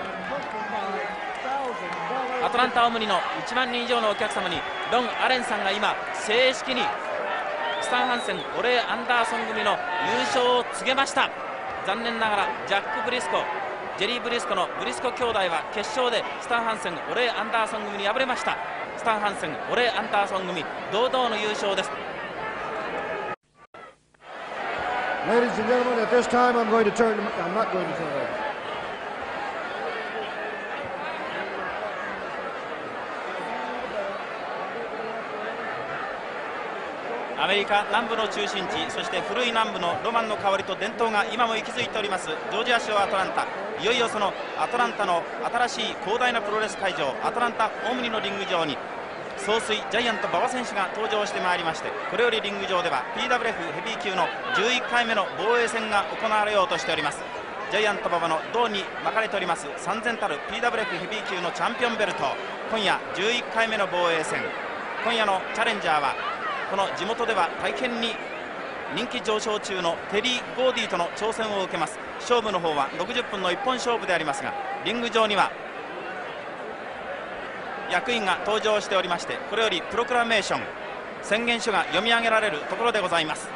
アトランタオムニのいちまんにん以上のお客様にロン・アレンさんが今正式にスタン・ハンセン、オレイ・アンダーソン組の優勝を告げました。残念ながらジャック・ブリスコ、ジェリー・ブリスコのブリスコ兄弟は決勝でスタン・ハンセン、オレイ・アンダーソン組に敗れました。スタン・ハンセン、オレイ・アンダーソン組堂々の優勝です。 Ladies and gentlemen, at this time I'm going to turn, I'm not going to turn over. アメリカ南部の中心地、そして古い南部のロマンの香りと伝統が今も息づいておりますジョージア州アトランタ。いよいよそのアトランタの新しい広大なプロレス会場、アトランタオムニのリング場に総帥ジャイアント馬場選手が登場してまいりまして、これよりリング上では ピーダブリューエフ ヘビー級のじゅういっかいめの防衛戦が行われようとしております。ジャイアント馬場の胴に巻かれておりますさんぜんたる ピーダブリューエフ ヘビー級のチャンピオンベルト、今夜じゅういっかいめの防衛戦。今夜のチャレンジャーはこの地元では大変に人気上昇中のテリー・ゴーディーとの挑戦を受けます。勝負の方はろくじゅっぷんの一本勝負でありますが、リング上には役員が登場しておりまして、これよりプロクラメーション宣言書が読み上げられるところでございます。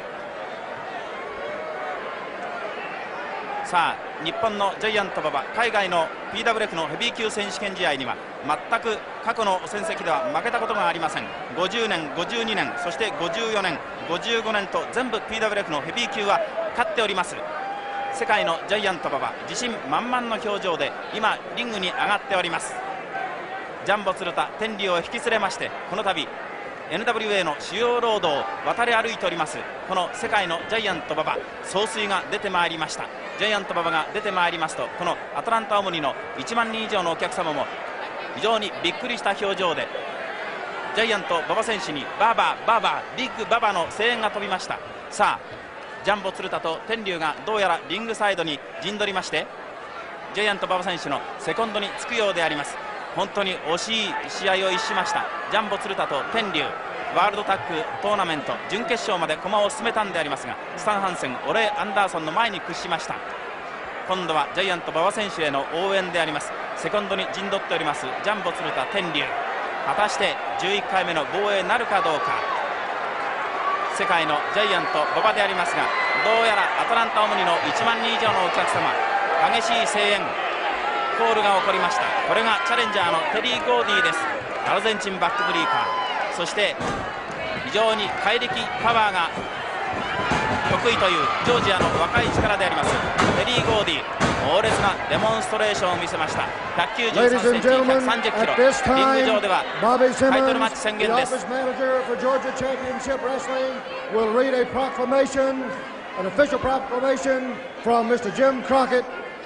さあ日本のジャイアント馬場、海外の ピーダブリューエフ のヘビー級選手権試合には全く過去の戦績では負けたことがありません。ごじゅうねん、ごじゅうにねん、そしてごじゅうよねん、ごじゅうごねんと全部 ピーダブリューエフ のヘビー級は勝っております。世界のジャイアント馬場、自信満々の表情で今リングに上がっております。ジャンボ鶴田天理を引き連れまして、この度 エヌダブリューエー の主要ロードを渡り歩いておりますこの世界のジャイアント馬場、総帥が出てまいりました。ジャイアント馬場が出てまいりますと、このアトランタオムニのいちまんにん以上のお客様も非常にびっくりした表情でジャイアント馬場選手にバーバーバーバービッグババの声援が飛びました。さあジャンボ鶴田と天竜がどうやらリングサイドに陣取りまして、ジャイアント馬場選手のセコンドにつくようであります。本当に惜しい試合を逸しましたジャンボ鶴田と天竜。ワールドタッグトーナメント準決勝まで駒を進めたんでありますが、スタン・ハンセン、オレイ・アンダーソンの前に屈しました。今度はジャイアント馬場選手への応援であります。セコンドに陣取っておりますジャンボ鶴田天竜、果たしてじゅういっかいめの防衛なるかどうか。世界のジャイアント馬場でありますが、どうやらアトランタオムニのいちまんにん以上のお客様、激しい声援コールが起こりました。これがチャレンジャーのテリー・ゴーディーです。アルゼンチンバックブリーカー、そして非常に怪力パワーが得意というジョージアの若い力でありますテリー・ゴーディー。 強烈なデモンストレーションを見せました。ひゃくきゅうじゅう Ladies セン and チ、ひゃく gentlemen, さんじゅっキ at ロ、 this リング time, 上では Bobby タイトルマッ Simmons, チ宣 the 言です。 office manager for Georgia Championship Wrestling, will read a proclamation, an official proclamation from Mister Jim Crockett.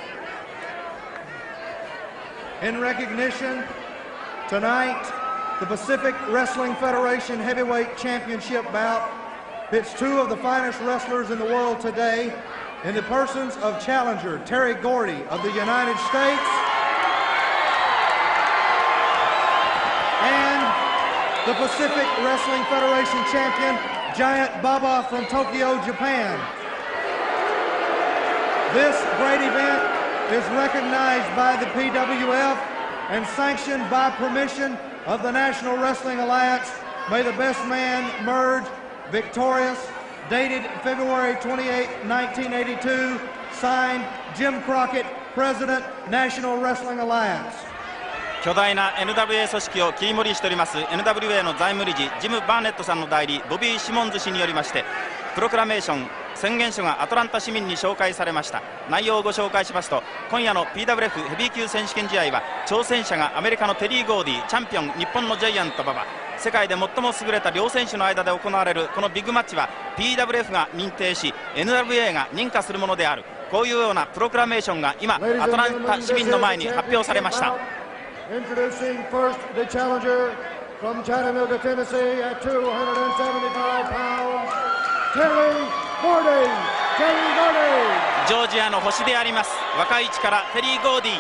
In recognition, tonight, the Pacific Wrestling Federation Heavyweight Championship bout pits two of the finest wrestlers in the world today in the persons of challenger Terry Gordy of the United States and the Pacific Wrestling Federation champion Giant Baba from Tokyo, Japan. This great event is recognized by the P W F and sanctioned by permission of the National Wrestling Alliance. May the best man emerge victorious. Dated February twenty-eighth, nineteen eighty-two. Signed Jim Crockett, President, National Wrestling Alliance. 巨大な エヌダブリューエー 組織を切り盛りしております エヌダブリューエー の財務理事ジム・バーネットさんの代理ボビー・シモンズ氏によりまして、プロクラメーション宣言書がアトランタ市民に紹介されました。内容をご紹介しますと、今夜の ピーダブリューエフ ヘビー級選手権試合は挑戦者がアメリカのテリー・ゴーディ、チャンピオン日本のジャイアント馬場、世界で最も優れた両選手の間で行われるこのビッグマッチは ピーダブリューエフ が認定し エヌダブリューエー が認可するものである。こういうようなプロクラメーションが今アトランタ市民の前に発表されました。 Introducing first the challenger from Chattanooga, Tennessee at two hundred seventy-five pounds, Terry Gordy. Terry Gordy. ジョージアの星であります若い力テリー・ゴーディ。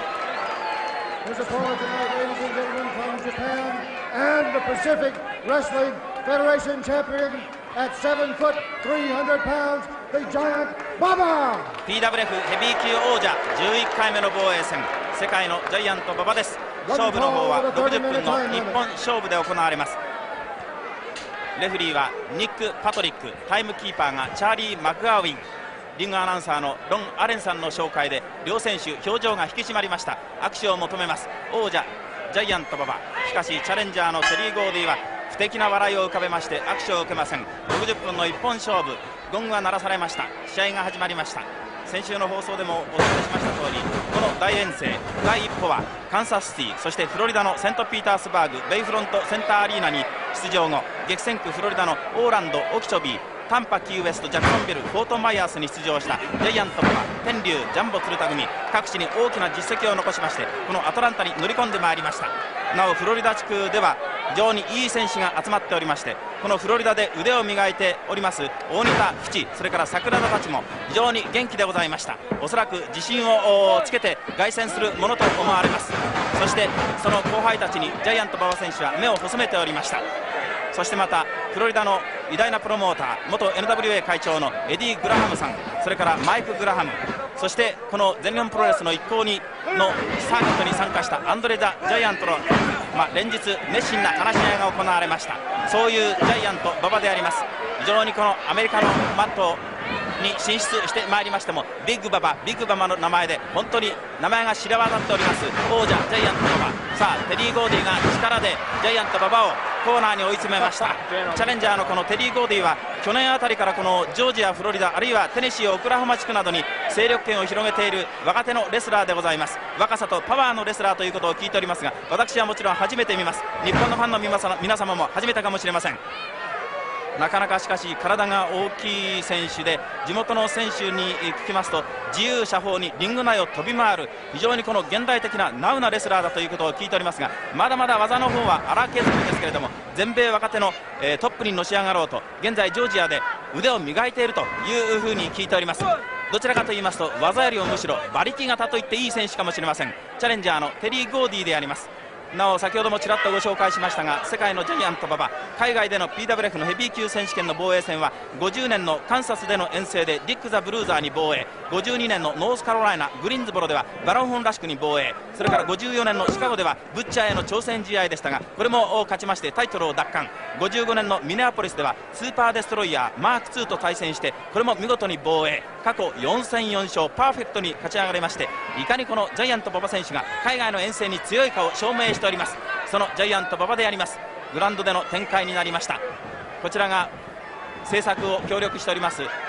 His opponent tonight, ladies and gentlemen, from Japan and the Pacific Wrestling Federation champion at seven foot three hundred pounds, the Giant Baba. ピーダブリューエフ ヘビー級王者じゅういっかいめの防衛戦、世界のジャイアント馬場です。勝負の方はろくじゅっぷんの日本勝負で行われます。レフリーはニック・パトリック、タイムキーパーがチャーリー・マクアウィン、リングアナウンサーのロン・アレンさんの紹介で両選手表情が引き締まりました。握手を求めます王者ジャイアント馬場。しかしチャレンジャーのテリー・ゴーディは不敵な笑いを浮かべまして握手を受けません。ろくじゅっぷんの一本勝負、ゴングが鳴らされました。試合が始まりました。先週の放送でもお伝えしました通り、この大遠征第一歩はカンサスシティ、そしてフロリダのセントピータースバーグベイフロントセンターアリーナに出場後、激戦区フロリダのオーランド、オキチョビー、タンパ、キーウェスト、ジャクソンビル、フォートマイヤースに出場したジャイアント馬場、天竜、ジャンボ鶴田組、各地に大きな実績を残しまして、このアトランタに乗り込んでまいりました。なおフロリダ地区では非常にいい選手が集まっておりまして、このフロリダで腕を磨いております大仁田、淵、それから桜田たちも非常に元気でございました。おそらく自信をつけて凱旋するものと思われます。そしてその後輩たちにジャイアント馬場選手は目を細めておりました。そしてまたフロリダの偉大なプロモーター元 エヌダブリューエー 会長のエディ・グラハムさん、それからマイク・グラハム、そしてこの全日本プロレスの一行にのサーキットに参加したアンドレ・ザ・ジャイアントの、まあ、連日熱心な話し合いが行われました。そういうジャイアント馬場であります。非常にこのアメリカのマットに進出してまいりましてもビッグ馬場、ビッグ馬場の名前で本当に名前が知れ渡っております王者ジャイアント馬場。さあテリー・ゴーディが力でジャイアント馬場をコーナーに追い詰めました。チャレンジャーのこのテリー・ゴーディは去年あたりからこのジョージア、フロリダ、あるいはテネシー、オクラホマ地区などに勢力圏を広げている若手のレスラーでございます。若さとパワーのレスラーということを聞いておりますが、私はもちろん初めて見ます。日本のファンの皆様も初めてかもしれません。なかなかしかし体が大きい選手で、地元の選手に聞きますと自由射法にリング内を飛び回る非常にこの現代的なナウなレスラーだということを聞いておりますが、まだまだ技の方は荒削りですけれども、全米若手の、えー、トップにのし上がろうと現在ジョージアで腕を磨いているというふうに聞いております。どちらかと言いますと技よりもむしろ馬力型といっていい選手かもしれません。チャレンジャーのテリー・ゴーディであります。なお先ほどもちらっとご紹介しましたが、世界のジャイアント馬場、海外での ピーダブリューエフ のヘビー級選手権の防衛戦はごじゅうねんのカンサスでの遠征でディック・ザ・ブルーザーに防衛、ごじゅうにねんのノースカロライナグリーンズボロではバロン・フォン・ラシクに防衛、それからごじゅうよねんのシカゴではブッチャーへの挑戦試合でしたが、これも勝ちましてタイトルを奪還。ごじゅうごねんのミネアポリスではスーパーデストロイヤーマークツーと対戦して、これも見事に防衛、過去よん戦よん勝パーフェクトに勝ち上がりまして、いかにこのジャイアント馬場選手が海外の遠征に強いかを証明しております。そのジャイアント馬場であります。グラウンドでの展開になりました。こちらが制作を協力しております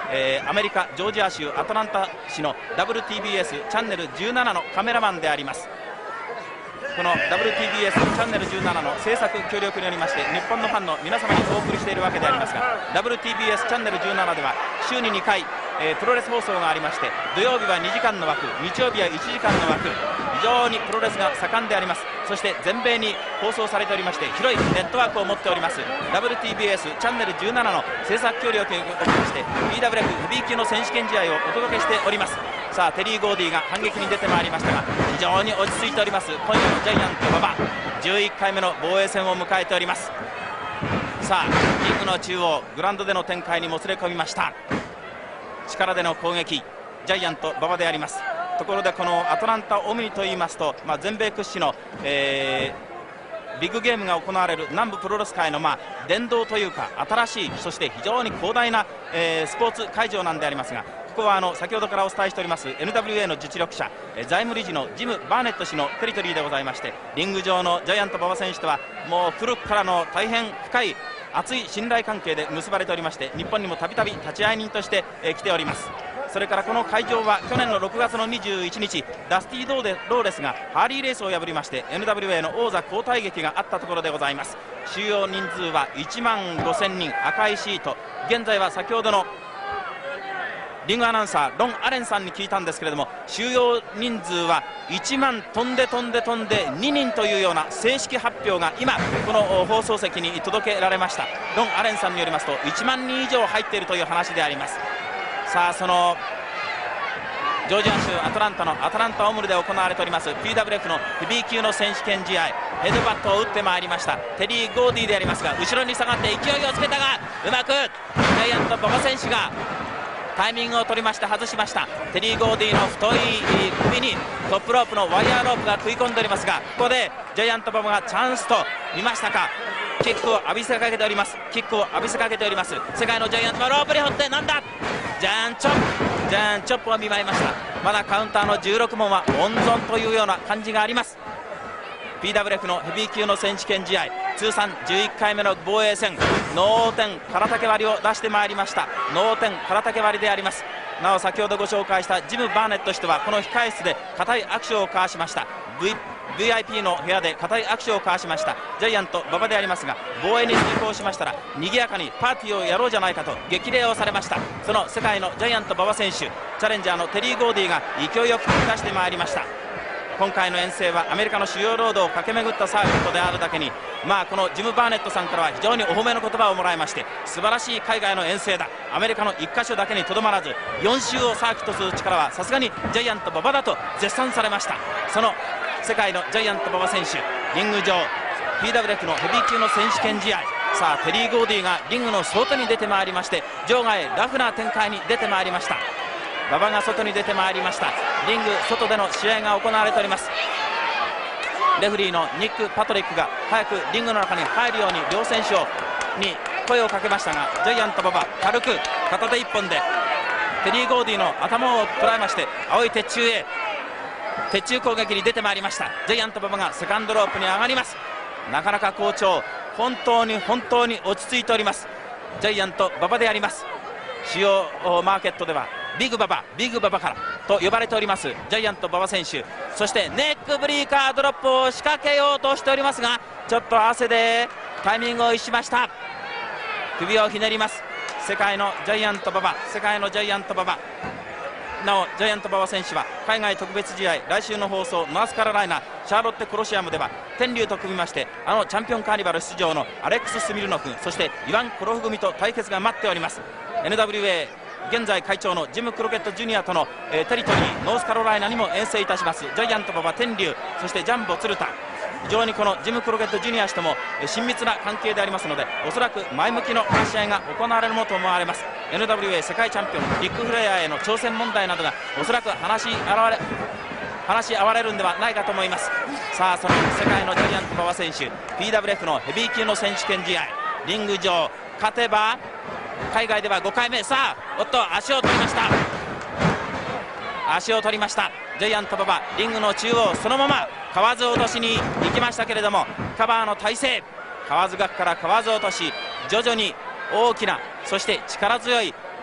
えー、アメリカジョージア州アトランタ市の ダブリューティービーエス チャンネルじゅうななのカメラマンであります。この ダブリューティービーエス チャンネルじゅうななの制作協力によりまして日本のファンの皆様にお送りしているわけでありますが、 ダブリューティービーエス チャンネルじゅうななでは週ににかい、えー、プロレス放送がありまして、土曜日はにじかんの枠、日曜日はいちじかんの枠、非常にプロレスが盛んであります。そして全米に放送されておりまして広いネットワークを持っております ダブリューティービーエス チャンネルじゅうななの制作協力におきまして ピーダブリューエフ ヘビー級の選手権試合をお届けしております。さあテリー・ゴーディが反撃に出てまいりましたが、非常に落ち着いております。今夜のジャイアント馬場じゅういっかいめの防衛戦を迎えております。さあリングの中央グラウンドでの展開にもつれ込みました。力での攻撃ジャイアント馬場であります。ところでこのアトランタオムニといいますと、まあ、全米屈指の、えー、ビッグゲームが行われる南部プロレス界の、まあ、殿堂というか新しいそして非常に広大な、えー、スポーツ会場なんでありますが、ここはあの先ほどからお伝えしております エヌダブリューエー の実力者、えー、財務理事のジム・バーネット氏のテリトリーでございまして、リング上のジャイアント馬場選手とはもう古くからの大変深い熱い信頼関係で結ばれておりまして、日本にもたびたび立ち会い人として、えー、来ております。それからこの会場は去年のろくがつのにじゅういちにちダスティ・ローレスがハーリーレースを破りまして エヌダブリューエー の王座交代劇があったところでございます。収容人数はいちまんごせんにん、赤いシート、現在は先ほどのリングアナウンサーロン・アレンさんに聞いたんですけれども、収容人数はいちまん飛んで飛んで飛んでににんというような正式発表が今この放送席に届けられました。ロン・アレンさんによりますといちまんにん以上入っているという話であります。さあそのジョージア州アトランタのアトランタオムルで行われております ピーダブリューエフ のヘビー級の選手権試合、ヘッドバットを打ってまいりましたテリー・ゴーディでありますが、後ろに下がって勢いをつけたがうまくジャイアント馬場選手がタイミングを取りまして外しました。テリー・ゴーディの太い首にトップロープのワイヤーロープが食い込んでおりますが、ここでジャイアント馬場がチャンスと見ましたか。キックを浴びせかけております。キックを浴びせかけております。世界のジャイアント馬ロープに掘ってなんだジャンチョップジャンチョップを見舞いました。まだカウンターのじゅうろくもんは温存というような感じがあります。 ピーダブリューエフ のヘビー級の選手権試合通算じゅういっかいめの防衛戦、ノーテン空竹割りを出してまいりました。ノーテン空竹割りであります。なお先ほどご紹介したジム・バーネット氏とはこの控え室で固い握手を交わしました。 vブイアイピー の部屋で固い握手を交わしましたジャイアント馬場でありますが、防衛に成功しましたら賑やかにパーティーをやろうじゃないかと激励をされました。その世界のジャイアント馬場選手、チャレンジャーのテリー・ゴーディが勢いよく飛び出してまいりました。今回の遠征はアメリカの主要ロードを駆け巡ったサーキットであるだけに、まあこのジム・バーネットさんからは非常にお褒めの言葉をもらいまして、素晴らしい海外の遠征だ、アメリカのいっかしょだけにとどまらずよん周をサーキットする力はさすがにジャイアント馬場だと絶賛されました。その世界のジャイアント馬場選手、リング上 ピーダブリューエフ のヘビー級の選手権試合、さあテリー・ゴーディがリングの外に出てまいりまして、場外へラフな展開に出てまいりました。馬場が外に出てまいりました。リング外での試合が行われております。レフリーのニック・パトリックが早くリングの中に入るように両選手をに声をかけましたが、ジャイアント馬場軽く片手一本でテリー・ゴーディの頭を捉えまして青い鉄柱へ鉄柱攻撃に出てまいりました。ジャイアント馬場がセカンドロープに上がります。なかなか好調、本当に本当に落ち着いておりますジャイアント馬場であります。主要マーケットではビッグ馬場ビッグ馬場からと呼ばれておりますジャイアント馬場選手、そしてネックブリーカードロップを仕掛けようとしておりますが、ちょっと汗でタイミングを逸しました。首をひねります世界のジャイアント馬場、世界のジャイアント馬場。なおジャイアント馬場選手は海外特別試合、来週の放送ノースカロライナシャーロッテコロシアムでは天竜と組みまして、あのチャンピオンカーニバル出場のアレックス・スミルノフ、そしてイワン・コロフ組と対決が待っております。 エヌダブリューエー 現在会長のジム・クロケット・ジュニアとの、えー、テリトリーノースカロライナにも遠征いたしますジャイアント馬場天竜、そしてジャンボ鶴田、非常にこのジム・クロケット・ジュニア氏とも、えー、親密な関係でありますので、おそらく前向きの話し合いが行われるものと思われます。 エヌダブリューエー 世界チャンピオンリック・フレアへの挑戦問題などがおそらく話し合われ話し合われるんではないかと思います。さあその世界のジャイアント馬場選手、 ピーダブリューエフ のヘビー級の選手権試合、リング上勝てば海外ではごかいめ、さあおっと足を取りました足を取りましたジャイアント馬場、リングの中央そのまま河津落としに行きましたけれども、カバーの体勢、河津額から河津落とし、徐々に大きなそして力強い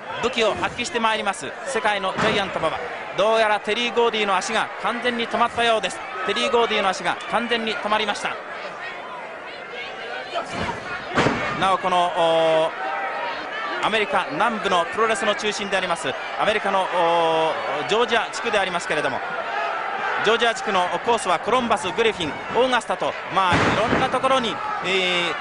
武器を発揮してまいります世界のジャイアント馬場。どうやらテリー・ゴーディの足が完全に止まったようです。テリー・ゴーディの足が完全に止まりました。なおこのアメリカ南部のプロレスの中心でありますアメリカのジョージア地区でありますけれども、ジョージア地区のコースはコロンバス、グリフィン、オーガスタと、まあ、いろんなところに、えー、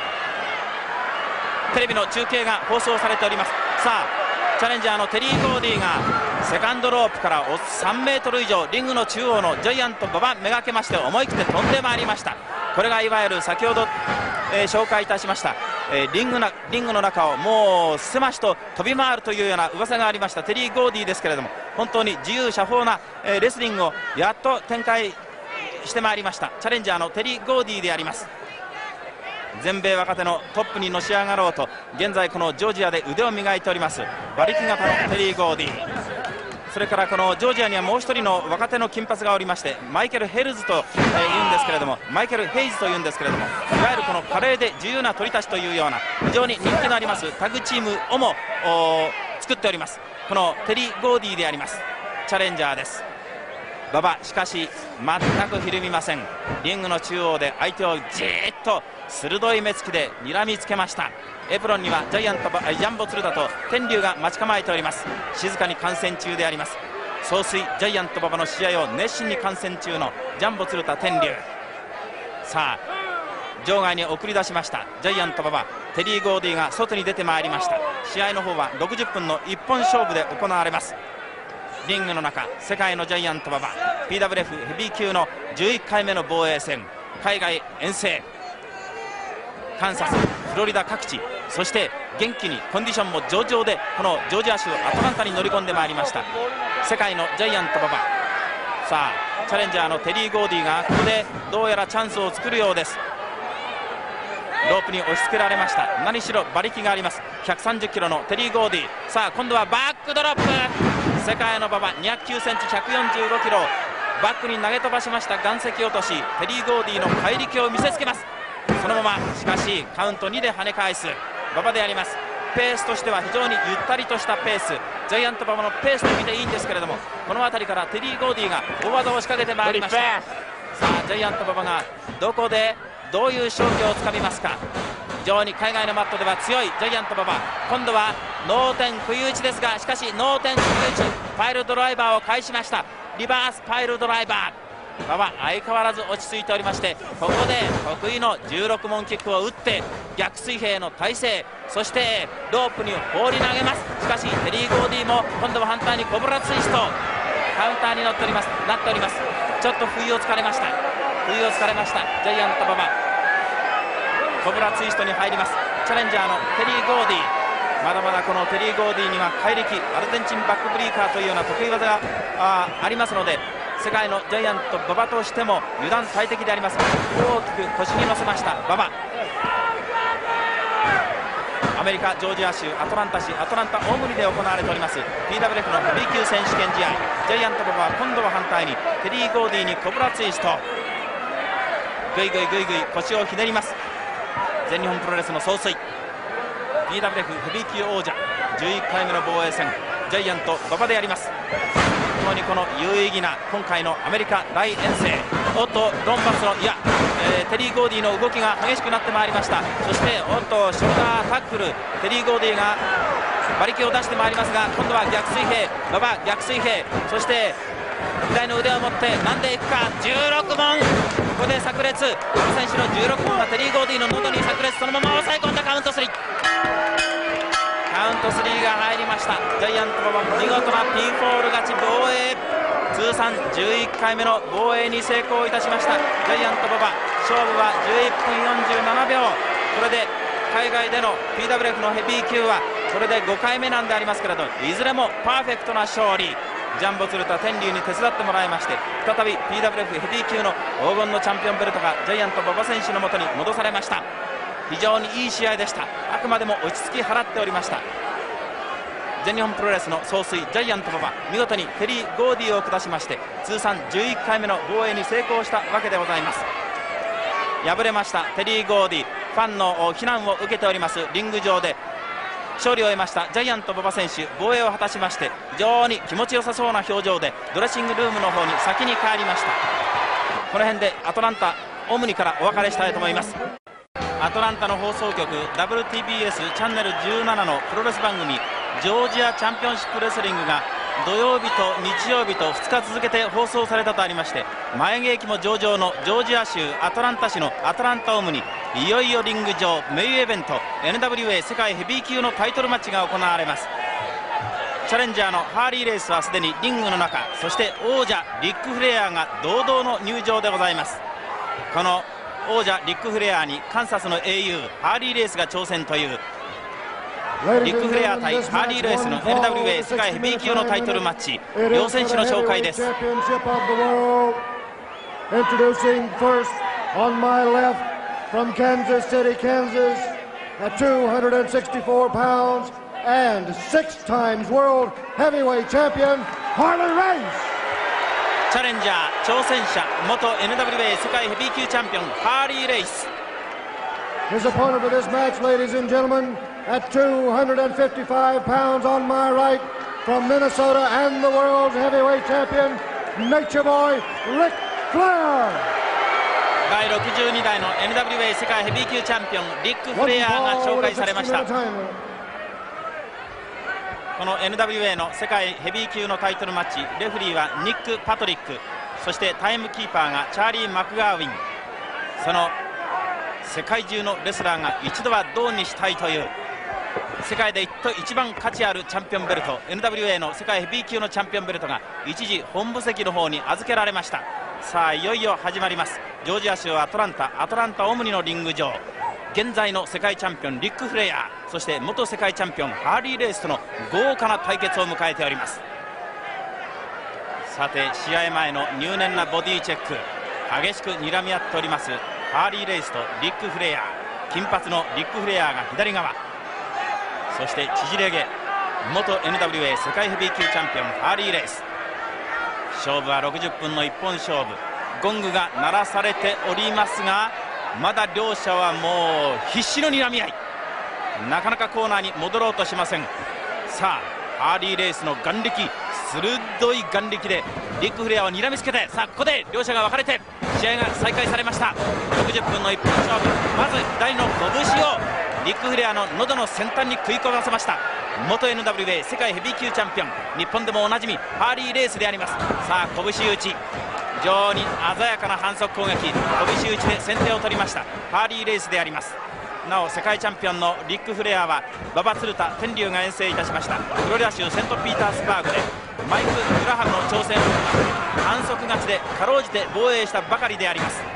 テレビの中継が放送されております。さあチャレンジャーのテリー・ゴーディがセカンドロープからさんメートル以上リングの中央のジャイアント馬場めがけまして思い切って飛んでまいりました。これがいわゆる先ほど、えー、紹介いたしました、えー、リングなリングの中をもう狭しと飛び回るというような噂がありましたテリー・ゴーディですけれども、本当に自由洒放な、えー、レスリングをやっと展開してまいりましたチャレンジャーのテリー・ゴーディであります。全米若手のトップにのし上がろうと現在このジョージアで腕を磨いております馬力型のテリー・ゴーディ、それからこのジョージアにはもう一人の若手の金髪がおりましてマイケル・ヘルズと、えー、言うんですけれどもマイケル・ヘイズと言うんですけれども、いわゆるこの華麗で自由な鳥たちというような非常に人気のありますタッグチームをも作っておりますこのテリー・ゴーディであります。チャレンジャーです。馬場しかし全くひるみません。リングの中央で相手をじーっと鋭い目つきで睨みつけました。エプロンにはジャイアントジャンボ鶴田と天竜が待ち構えております。静かに観戦中であります総帥ジャイアント馬場の試合を熱心に観戦中のジャンボ鶴田天竜。さあ場外に送り出しましたジャイアント馬場。テリー・ゴーディが外に出てまいりました。試合の方はろくじゅっぷんの一本勝負で行われます。リングの中世界のジャイアント馬場 ピーダブリューエフ ヘビー級のじゅういっかいめの防衛戦、海外遠征、カンサス、フロリダ各地、そして元気にコンディションも上々でこのジョージア州アトランタに乗り込んでまいりました世界のジャイアント馬場。さあチャレンジャーのテリー・ゴーディがここでどうやらチャンスを作るようです。ロープに押し付けられました。何しろ馬力がありますひゃくさんじゅっキロのテリー・ゴーディ。さあ今度はバックドロップ、世界の馬場にひゃくきゅうセンチひゃくよんじゅうごキロバックに投げ飛ばしました岩石落とし、テリー・ゴーディの怪力を見せつけます。そのまましかしカウントにで跳ね返す馬場であります。ペースとしては非常にゆったりとしたペース、ジャイアント馬場のペースと見ていいんですけれども、この辺りからテリー・ゴーディが大技を仕掛けてまいりました。さあジャイアント馬場がどこでどういう勝機をつかみますか。非常に海外のマットでは強いジャイアント馬場。今度は脳天食い打ちですが、しかし脳天食い打ちパイルドライバーを返しました。リバースパイルドライバー、馬場相変わらず落ち着いておりまして、ここで得意のじゅうろくもんキックを打って逆水平の体勢、そしてロープに放り投げます。しかしテリー・ゴーディも今度は反対にコブラツイストカウンターに乗っておりますなっております。ちょっと不意をつかれました不意をつかれましたジャイアント馬場。コブラツイストに入りますチャレンジャーのテリー・ゴーディ。まだまだこのテリー・ゴーディには怪力アルゼンチンバックブリーカーというような得意技が あ, ありますので、世界のジャイアント馬場としても油断大敵であります。大きく腰に乗せました馬場。アメリカジョージア州アトランタ市アトランタ大森で行われております ピーダブリューエフ のヘビー級選手権試合、ジャイアント馬場は今度は反対にテリー・ゴーディにコブラツイスト、ぐいぐいぐいぐい腰をひねります。全日本プロレスの総帥 ピーダブリューエフ ヘビー級王者じゅういっかいめの防衛戦、ジャイアント馬場であります。本当にこの有意義な今回のアメリカ大遠征、おっとロンバスのいや、えー、テリー・ゴーディの動きが激しくなってまいりました。そしておっとショルダータックル、テリー・ゴーディが馬力を出してまいりますが、今度は逆水平馬場逆水平、そして左の腕を持ってなんでいくかじゅうろくもん、ここで炸裂、この選手のじゅうろくもんがテリー・ゴーディの喉に炸裂、そのまま抑え込んだカウントスリーカウントスリーが入りました。ジャイアント馬場見事な ピーフォール勝ち防衛、通算じゅういっかいめの防衛に成功いたしましたジャイアント馬場。勝負はじゅういっぷんよんじゅうななびょう、これで海外での ピーダブリューエフ のヘビー級はこれでごかいめなんでありますけれど、いずれもパーフェクトな勝利、ジャンボ鶴田天竜に手伝ってもらいまして、再び ピーダブリューエフ ヘビー級の黄金のチャンピオンベルトがジャイアント馬場選手のもとに戻されました。非常にいい試合でした。あくまでも落ち着き払っておりました。全日本プロレスの総帥ジャイアント馬場、見事にテリー・ゴーディを下しまして通算じゅういっかいめの防衛に成功したわけでございます。敗れましたテリー・ゴーディ、ファンの非難を受けておりますリング上で勝利を得ましたジャイアント馬場選手、防衛を果たしまして非常に気持ちよさそうな表情でドレッシングルームの方に先に帰りました。この辺でアトランタオムニからお別れしたいと思います。アトランタの放送局 ダブリューティービーエス チャンネルじゅうななのプロレス番組ジョージアチャンピオンシップレスリングが土曜日と日曜日とふつか続けて放送されたとありまして、前景気も上々のジョージア州アトランタ市のアトランタオムにいよいよリング上メインイベント エヌダブリューエー 世界ヘビー級のタイトルマッチが行われます。チャレンジャーのハーリー・レイスはすでにリングの中、そして王者リック・フレアが堂々の入場でございます。この王者リック・フレアにカンサスの英雄ハーリー・レイスが挑戦というリック・フレア対ハーリー・レイスの エヌダブリューエー 世界ヘビー級のタイトルマッチ、両選手の紹介です。 Introducing first on my left from Kansas City, Kansas, at two hundred sixty-four pounds and six times world heavyweight champion Harley Race。 チャレンジャー挑戦者元 エヌダブリューエー 世界ヘビー級チャンピオンハーリー・レイス。 His opponent for this match, ladies and gentlemen, at two hundred fifty-five pounds on my right from Minnesota and the world's heavyweight champion Nature Boy Ric Flair。 だいろくじゅうにだいの エヌダブリューエー 世界ヘビー級チャンピオンリック・フレアが紹介されました。この エヌダブリューエー の世界ヘビー級のタイトルマッチ、レフリーはニック・パトリック、そしてタイムキーパーがチャーリー・マクガーウィン。その世界中のレスラーが一度は銅にしたいという世界で一番価値あるチャンピオンベルト エヌダブリューエー の世界ヘビー級のチャンピオンベルトが一時本部席の方に預けられました。さあいよいよ始まります。ジョージア州アトランタアトランタオムニのリング上、現在の世界チャンピオンリック・フレア、そして元世界チャンピオンハーリー・レイスとの豪華な対決を迎えております。さて試合前の入念なボディチェック、激しく睨み合っておりますハーリー・レイスとリック・フレア。金髪のリック・フレアが左側、そして縮れ毛元 エヌダブリューエー 世界ヘビー級チャンピオンハーリー・レイス。勝負はろくじゅっぷんの一本勝負、ゴングが鳴らされておりますが、まだ両者はもう必死の睨み合い、なかなかコーナーに戻ろうとしません。さあハーリー・レイスの眼力、鋭い眼力でリック・フレアを睨みつけて、さあここで両者が分かれて試合が再開されました。ろくじゅっぷんの一本勝負、まず左の拳をリック・フレアの喉の先端に食い込ませました。元 エヌダブリューエー 世界ヘビー級チャンピオン、日本でもおなじみハーリー・レイスであります。さあ拳打ち、非常に鮮やかな反則攻撃、拳打ちで先手を取りましたハーリー・レイスであります。なお世界チャンピオンのリック・フレアは馬場鶴田天竜が遠征いたしましたフロリダ州セントピータースバーグでマイク・グラハムの挑戦を反則勝ちでかろうじて防衛したばかりであります。さ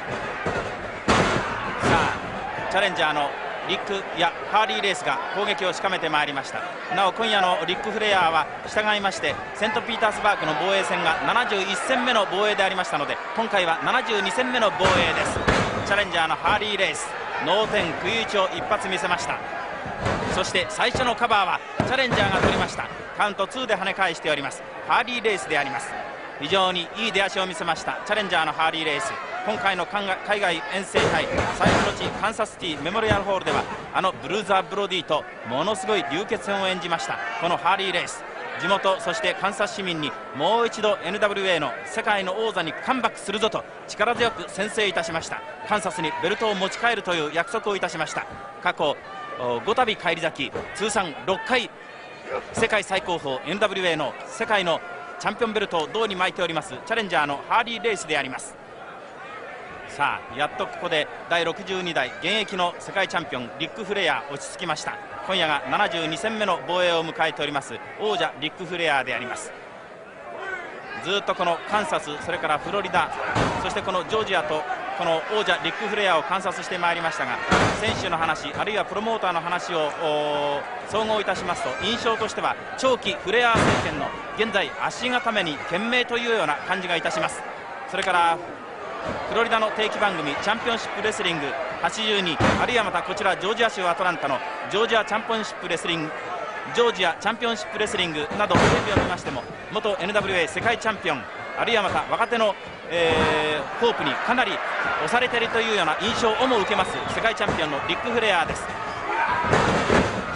あチャレンジャーのリックやハーリー・レイスが攻撃を仕掛めてまいりました。なお今夜のリック・フレアは従いましてセントピータースバーグの防衛戦がななじゅういっせんめの防衛でありましたので、今回はななじゅうにせんめの防衛です。チャレンジャーのハーリー・レイス、脳天食い打ちを一発見せました。そして最初のカバーはチャレンジャーが取りました。カウントツーで跳ね返しておりますハーリー・レイスであります。非常にいい出足を見せましたチャレンジャーのハーリー・レイス。今回の海外遠征隊最後の地カンサスシティメモリアルホールではあのブルーザー・ブロディとものすごい流血戦を演じましたこのハーリー・レイス。地元そしてカンサス市民にもう一度 エヌダブリューエー の世界の王座にカムバックするぞと力強く宣誓いたしました。カンサスにベルトを持ち帰るという約束をいたしました。過去ごたび返り咲き通算ろっかい世界最高峰 エヌダブリューエー の世界のチャンピオンベルトを胴に巻いておりますチャレンジャーのハーリー・レイスであります。さあやっとここでだいろくじゅうにだい現役の世界チャンピオンリック・フレア落ち着きました。今夜がななじゅうにせんめの防衛を迎えております王者リック・フレアであります。ずっとこのカンサス、それからフロリダ、そしてこのジョージアとこの王者リック・フレアを観察してまいりましたが、選手の話あるいはプロモーターの話を総合いたしますと印象としては長期フレア政権の現在足固めに懸命というような感じがいたします。それからフロリダの定期番組チャンピオンシップレスリングはちじゅうに、あるいはまたこちらジョージア州アトランタのジョージアチャンピオンシップレスリングジョージアチャンピオンシップレスリングなどテレビを見ましても元 エヌダブリューエー 世界チャンピオン、あるいはまた若手の、えー、ホープにかなり押されているというような印象をも受けます世界チャンピオンのリック・フレアです。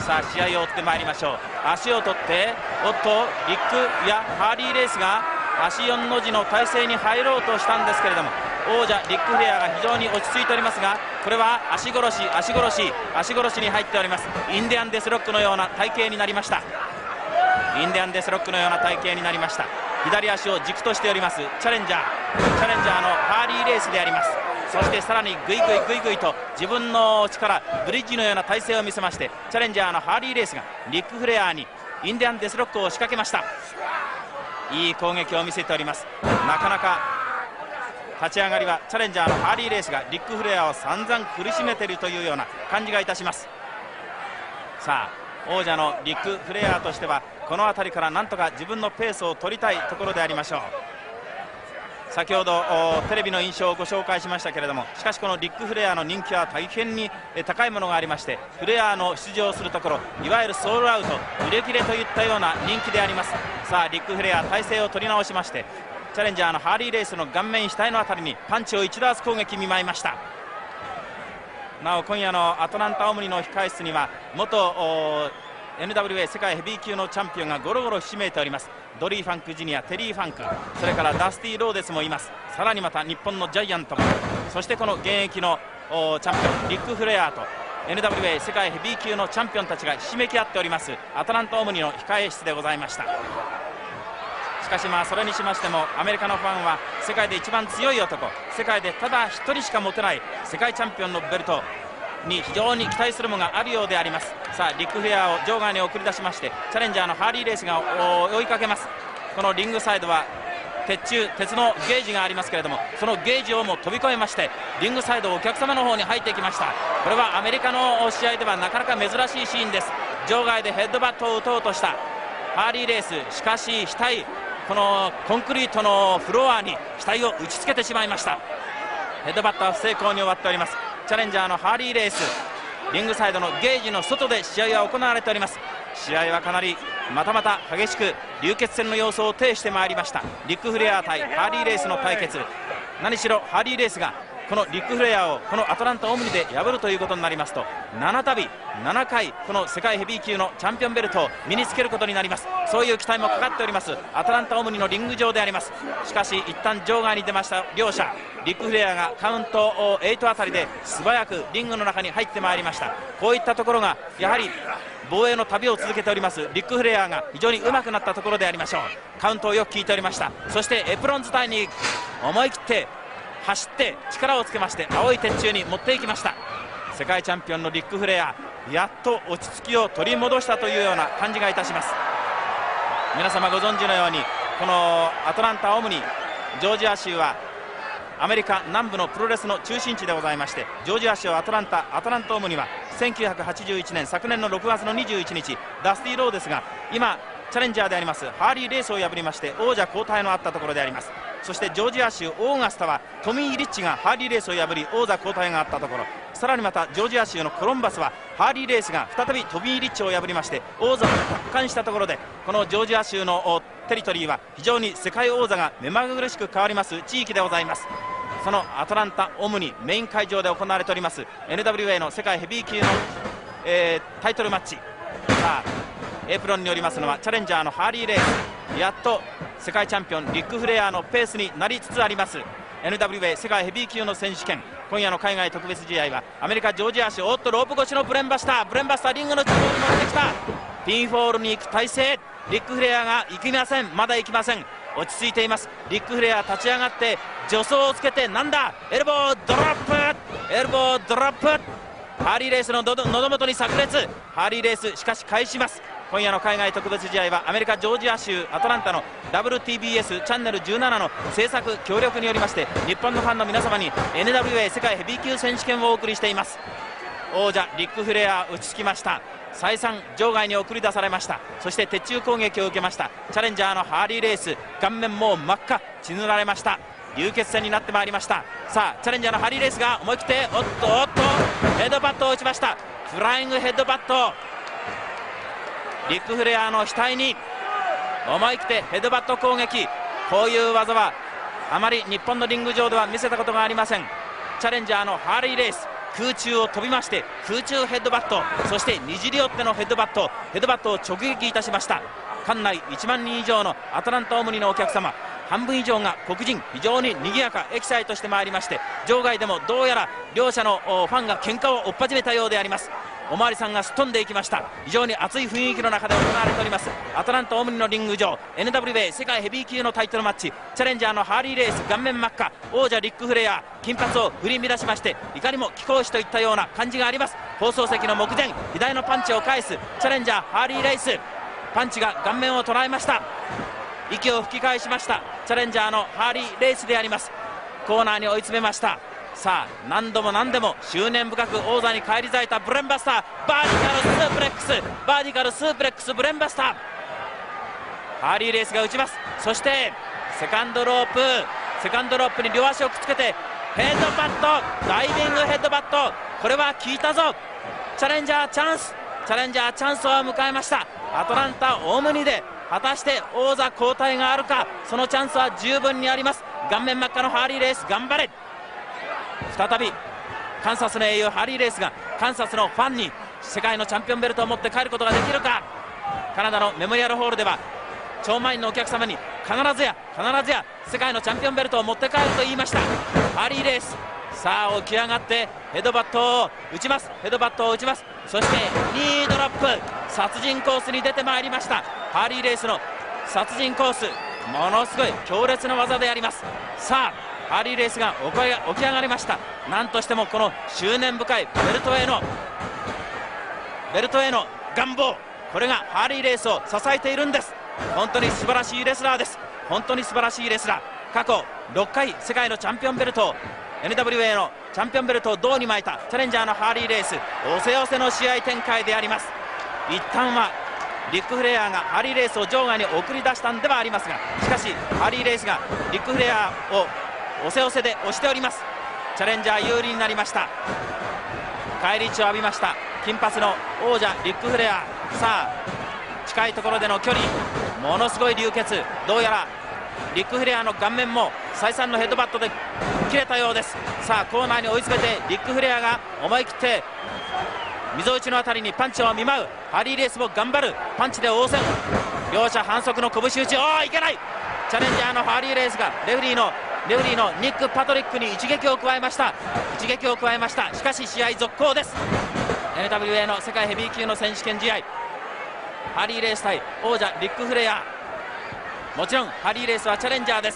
さあ試合を追ってまいりましょう。足を取っておっとリックやハーリー・レイスが足よんの字の体勢に入ろうとしたんですけれども、王者リック・フレアが非常に落ち着いておりますが、これは足殺し足殺し足殺しに入っております。インディアンデスロックのような体型になりました。インディアンデスロックのような体型になりました。左足を軸としておりますチャレンジャーチャレンジャーのハーリー・レイスであります。そしてさらにグイグイグイグイと自分の力ブリッジのような体勢を見せまして、チャレンジャーのハーリー・レイスがリック・フレアにインディアンデスロックを仕掛けました。いい攻撃を見せております。なかなか立ち上がりはチャレンジャーのハーリー・レイスがリック・フレアを散々苦しめているというような感じがいたします。さあ王者のリック・フレアとしてはこの辺りからなんとか自分のペースを取りたいところでありましょう。先ほどテレビの印象をご紹介しましたけれども、しかしこのリック・フレアの人気は大変に高いものがありまして、フレアの出場するところいわゆるソールアウト売れ切れといったような人気であります。さあリック・フレア体勢を取り直しまして、チャレンジャーのハーリー・レイスの顔面額のあたりにパンチを一打圧攻撃見舞いました。なお今夜のアトランタ・オムニの控え室には元 エヌダブリューエー 世界ヘビー級のチャンピオンがゴロゴロひしめいております。ドリー・ファンク・ジュニア、テリー・ファンク、それからダスティ・ローデスもいます。さらにまた日本のジャイアントも、そしてこの現役のチャンピオンリック・フレアと エヌダブリューエー 世界ヘビー級のチャンピオンたちがひしめき合っておりますアトランタ・オムニの控え室でございました。しかしまあそれにしましてもアメリカのファンは世界で一番強い男、世界でただ一人しか持てない世界チャンピオンのベルトに非常に期待するものがあるようであります。さあリック・フレアを場外に送り出しましてチャレンジャーのハーリー・レイスが追いかけます。このリングサイドは鉄柱鉄のゲージがありますけれども、そのゲージをも飛び越えましてリングサイドお客様の方に入ってきました。これはアメリカの試合ではなかなか珍しいシーンです。場外でヘッドバットを打とうとしたハーリー・レイス、しかし額このコンクリートのフロアに額を打ちつけてしまいました。ヘッドバットは不成功に終わっております。チャレンジャーのハーリー・レイス、リングサイドのゲージの外で試合は行われております。試合はかなりまたまた激しく流血戦の様相を呈してまいりました。リック・フレア対ハーリー・レイスの対決、何しろハーリー・レイスがこのリック・フレアをこのアトランタ・オムニで破るということになりますとななたびななかいこの世界ヘビー級のチャンピオンベルトを身につけることになります。そういう期待もかかっておりますアトランタ・オムニのリング上であります。しかし一旦場外に出ました両者、リック・フレアがカウントはちあたりで素早くリングの中に入ってまいりました。こういったところがやはり防衛の旅を続けておりますリック・フレアが非常に上手くなったところでありましょう。カウントをよく聞いておりました。そしてエプロン伝いに思い切って走って力をつけまして青い鉄柱に持っていきました。世界チャンピオンのリック・フレア、やっと落ち着きを取り戻したというような感じがいたします。皆様ご存知のようにこのアトランタ・オムニジョージア州はアメリカ南部のプロレスの中心地でございまして、ジョージア州アトランタアトランタ・オムニはせんきゅうひゃくはちじゅういちねん昨年のろくがつのにじゅういちにちダスティ・ローですが今チャレンジャーでありますハーリー・レイスを破りまして王者交代のあったところであります。そしてジョージア州オーガスタはトミー・リッチがハーリー・レイスを破り王座交代があったところ、さらにまたジョージア州のコロンバスはハーリー・レイスが再びトミー・リッチを破りまして王座を奪還したところで、このジョージア州のテリトリーは非常に世界王座が目まぐるしく変わります地域でございます。そのアトランタ・オムニメイン会場で行われております エヌダブリューエー の世界ヘビー級の、えー、タイトルマッチ。さあエプロンによりますのはチャレンジャーのハーリー・レイス、やっと世界チャンピオンリック・フレアのペースになりつつあります エヌダブリューエー 世界ヘビー級の選手権。今夜の海外特別試合はアメリカジョージア州、おっとロープ越しのブレンバスターブレンバスターリングの中央に持ってきたピンフォールに行く体勢、リック・フレアが行きません、まだ行きません、落ち着いています。リック・フレア立ち上がって助走をつけてなんだエルボードロップエルボードロップ、ハーリー・レイスの喉元に炸裂、ハーリー・レイスしかし返します。今夜の海外特別試合はアメリカジョージア州アトランタの ダブリューティービーエス チャンネルじゅうななの制作協力によりまして日本のファンの皆様に エヌダブリューエー 世界ヘビー級選手権をお送りしています。王者リック・フレア打ちつきました。再三場外に送り出されました。そして鉄柱攻撃を受けましたチャレンジャーのハーリー・レイス、顔面も真っ赤血塗られました。流血戦になってまいりました。さあチャレンジャーのハリー・レイスが思い切っておっとおっとヘッドバットを打ちました。フライングヘッドバット、リック・フレアの額に思い切ってヘッドバット攻撃、こういう技はあまり日本のリング上では見せたことがありません。チャレンジャーのハーリー・レイス、 空中を飛びまして空中ヘッドバット、そしてにじり寄ってのヘッドバット、ヘッドバットを直撃いたしました。館内いちまんにん以上のアトランタオムニのお客様、半分以上が黒人、非常に賑やかエキサイトしてまいりまして、場外でもどうやら両者のファンが喧嘩を追っ始めたようであります。おまわりさんがすっ飛んでいきました。非常に熱い雰囲気の中で行われておりますアトランタオムニのリング上、 エヌダブリューエー 世界ヘビー級のタイトルマッチ、チャレンジャーのハーリー・レース顔面真っ赤、王者リック・フレア金髪を振り乱しまして、いかにも貴公子といったような感じがあります。放送席の目前、左のパンチを返すチャレンジャーハーリー・レース、パンチが顔面を捉えました。息を吹き返しましたチャレンジャーのハーリー・レースであります。コーナーに追い詰めました。さあ何度も何度も執念深く王座に返り咲いたブレンバスター、バーディカルスープレックス、バーディカルスープレックスブレンバスター、ハーリー・レースが打ちます。そしてセカンドロープ、セカンドロープに両足をくっつけてヘッドバット、ダイビングヘッドバット、これは効いたぞ。チャレンジャーチャンス、チャレンジャーチャンスを迎えました。アトランタオムニで果たして王座交代があるか、そのチャンスは十分にあります。顔面真っ赤のハーリー・レース、頑張れ。再びカンサスの英雄ハーリー・レースがカンサスのファンに世界のチャンピオンベルトを持って帰ることができるか。カナダのメモリアルホールでは超満員のお客様に必ずや必ずや世界のチャンピオンベルトを持って帰ると言いましたハーリー・レース。さあ起き上がってヘッドバットを打ちます、ヘッドバットを打ちます。そしてニードロップ、殺人コースに出てまいりましたハーリー・レースの殺人コース、ものすごい強烈な技であります。さあハーリー・レースが起き上がりました。なんとしてもこの執念深いベルトへのベルトへの願望、これがハーリー・レースを支えているんです。本当に素晴らしいレスラーです。本当に素晴らしいレスラー、過去ろっかい世界のチャンピオンベルトを エヌダブリューエー のチャンピオンベルトを胴に巻いたチャレンジャーのハーリー・レース、おせおせの試合展開であります。一旦はリック・フレアがハーリー・レースを場外に送り出したんではありますが、しかしハーリー・レースがリック・フレアをおせおせで押しております。チャレンジャー有利になりました。返り血を浴びました金髪の王者リック・フレア。さあ近いところでの距離、ものすごい流血、どうやらリック・フレアの顔面も再三のヘッドバットで切れたようです。さあコーナーに追い詰めてリック・フレアが思い切って溝打ちのあたりにパンチを見舞う。ハーリー・レースも頑張る、パンチで応戦、両者反則の拳打ち、おおいけない。チャレンジャーのハーリー・レースがレフリーのレフリーのニック・パトリックに一撃を加えました一撃を加えました。しかし試合続行です。 エヌダブリューエー の世界ヘビー級の選手権試合、ハーリー・レース対王者リック・フレア。もちろんハーリー・レースはチャレンジャーです。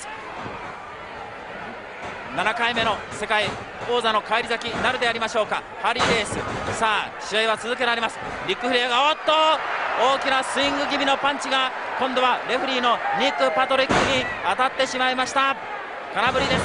ななかいめの世界王座の返り咲きなるでありましょうかハーリー・レース。さあ試合は続けられます。リック・フレアがおっと大きなスイング気味のパンチが今度はレフリーのニック・パトリックに当たってしまいました。空振りです。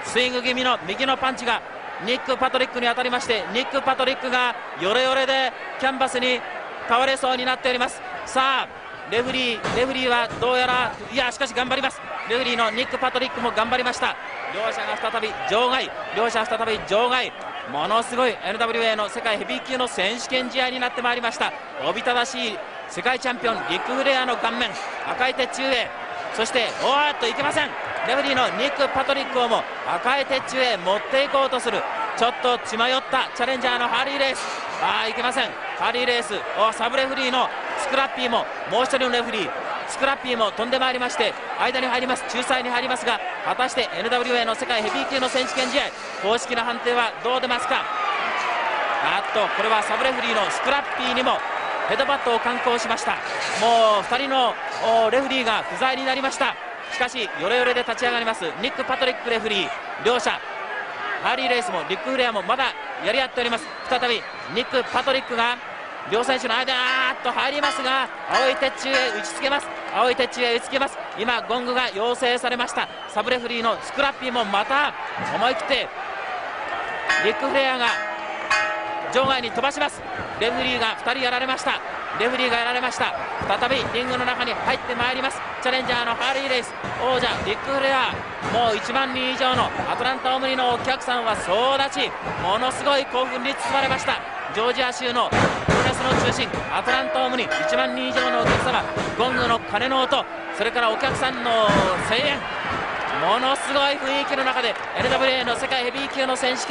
スイング気味の右のパンチがニック・パトリックに当たりまして、ニック・パトリックがヨレヨレでキャンバスに倒れそうになっております。さあレフリーレフリーはどうやら、いやしかし頑張ります。レフリーのニック・パトリックも頑張りました。両者が再び場外、両者再び場外、ものすごい エヌダブリューエー の世界ヘビー級の選手権試合になってまいりました。おびただしい世界チャンピオンリック・フレアの顔面、赤い鉄柱へ、そしておーっといけません。レフリーのニック・パトリックをも赤い鉄柱へ持っていこうとする、ちょっと血迷ったチャレンジャーのハーリー・レース。ああいけません。ハーリー・レース、おサブレフリーのスクラッピーも、もう一人のレフリースクラッピーも飛んでまいりまして、間に入ります、仲裁に入りますが、果たして エヌダブリューエー の世界ヘビー級の選手権試合、公式な判定はどう出ますか。あっとこれはサブレフリーのスクラッピーにもヘッドバットを敢行しました。もうふたりのレフリーが不在になりました。しかしヨレヨレで立ち上がりますニック・パトリックレフリー、両者ハーリー・レースもリック・フレアもまだやり合っております。再びニック・パトリックが両選手の間あーっと入りますが、青い鉄柱へ打ちつけます。青い鉄柱へ打ちつけます。今ゴングが要請されました。サブレフリーのスクラッピーもまた思い切ってリック・フレアが場外に飛ばします。レフリーがふたりやられました。レフリーがやられました。再びリングの中に入ってまいりますチャレンジャーのハーリー・レース、王者リック・フレア。もういちまんにん以上のアトランタオムニのお客さんは総立ち、ものすごい興奮に包まれました。ジョージア州のプロレスの中心アトランタオムニ、いちまんにん以上のお客様、ゴングの鐘の音、それからお客さんの声援、ものすごい雰囲気の中で エヌダブリューエー の世界ヘビー級の選手権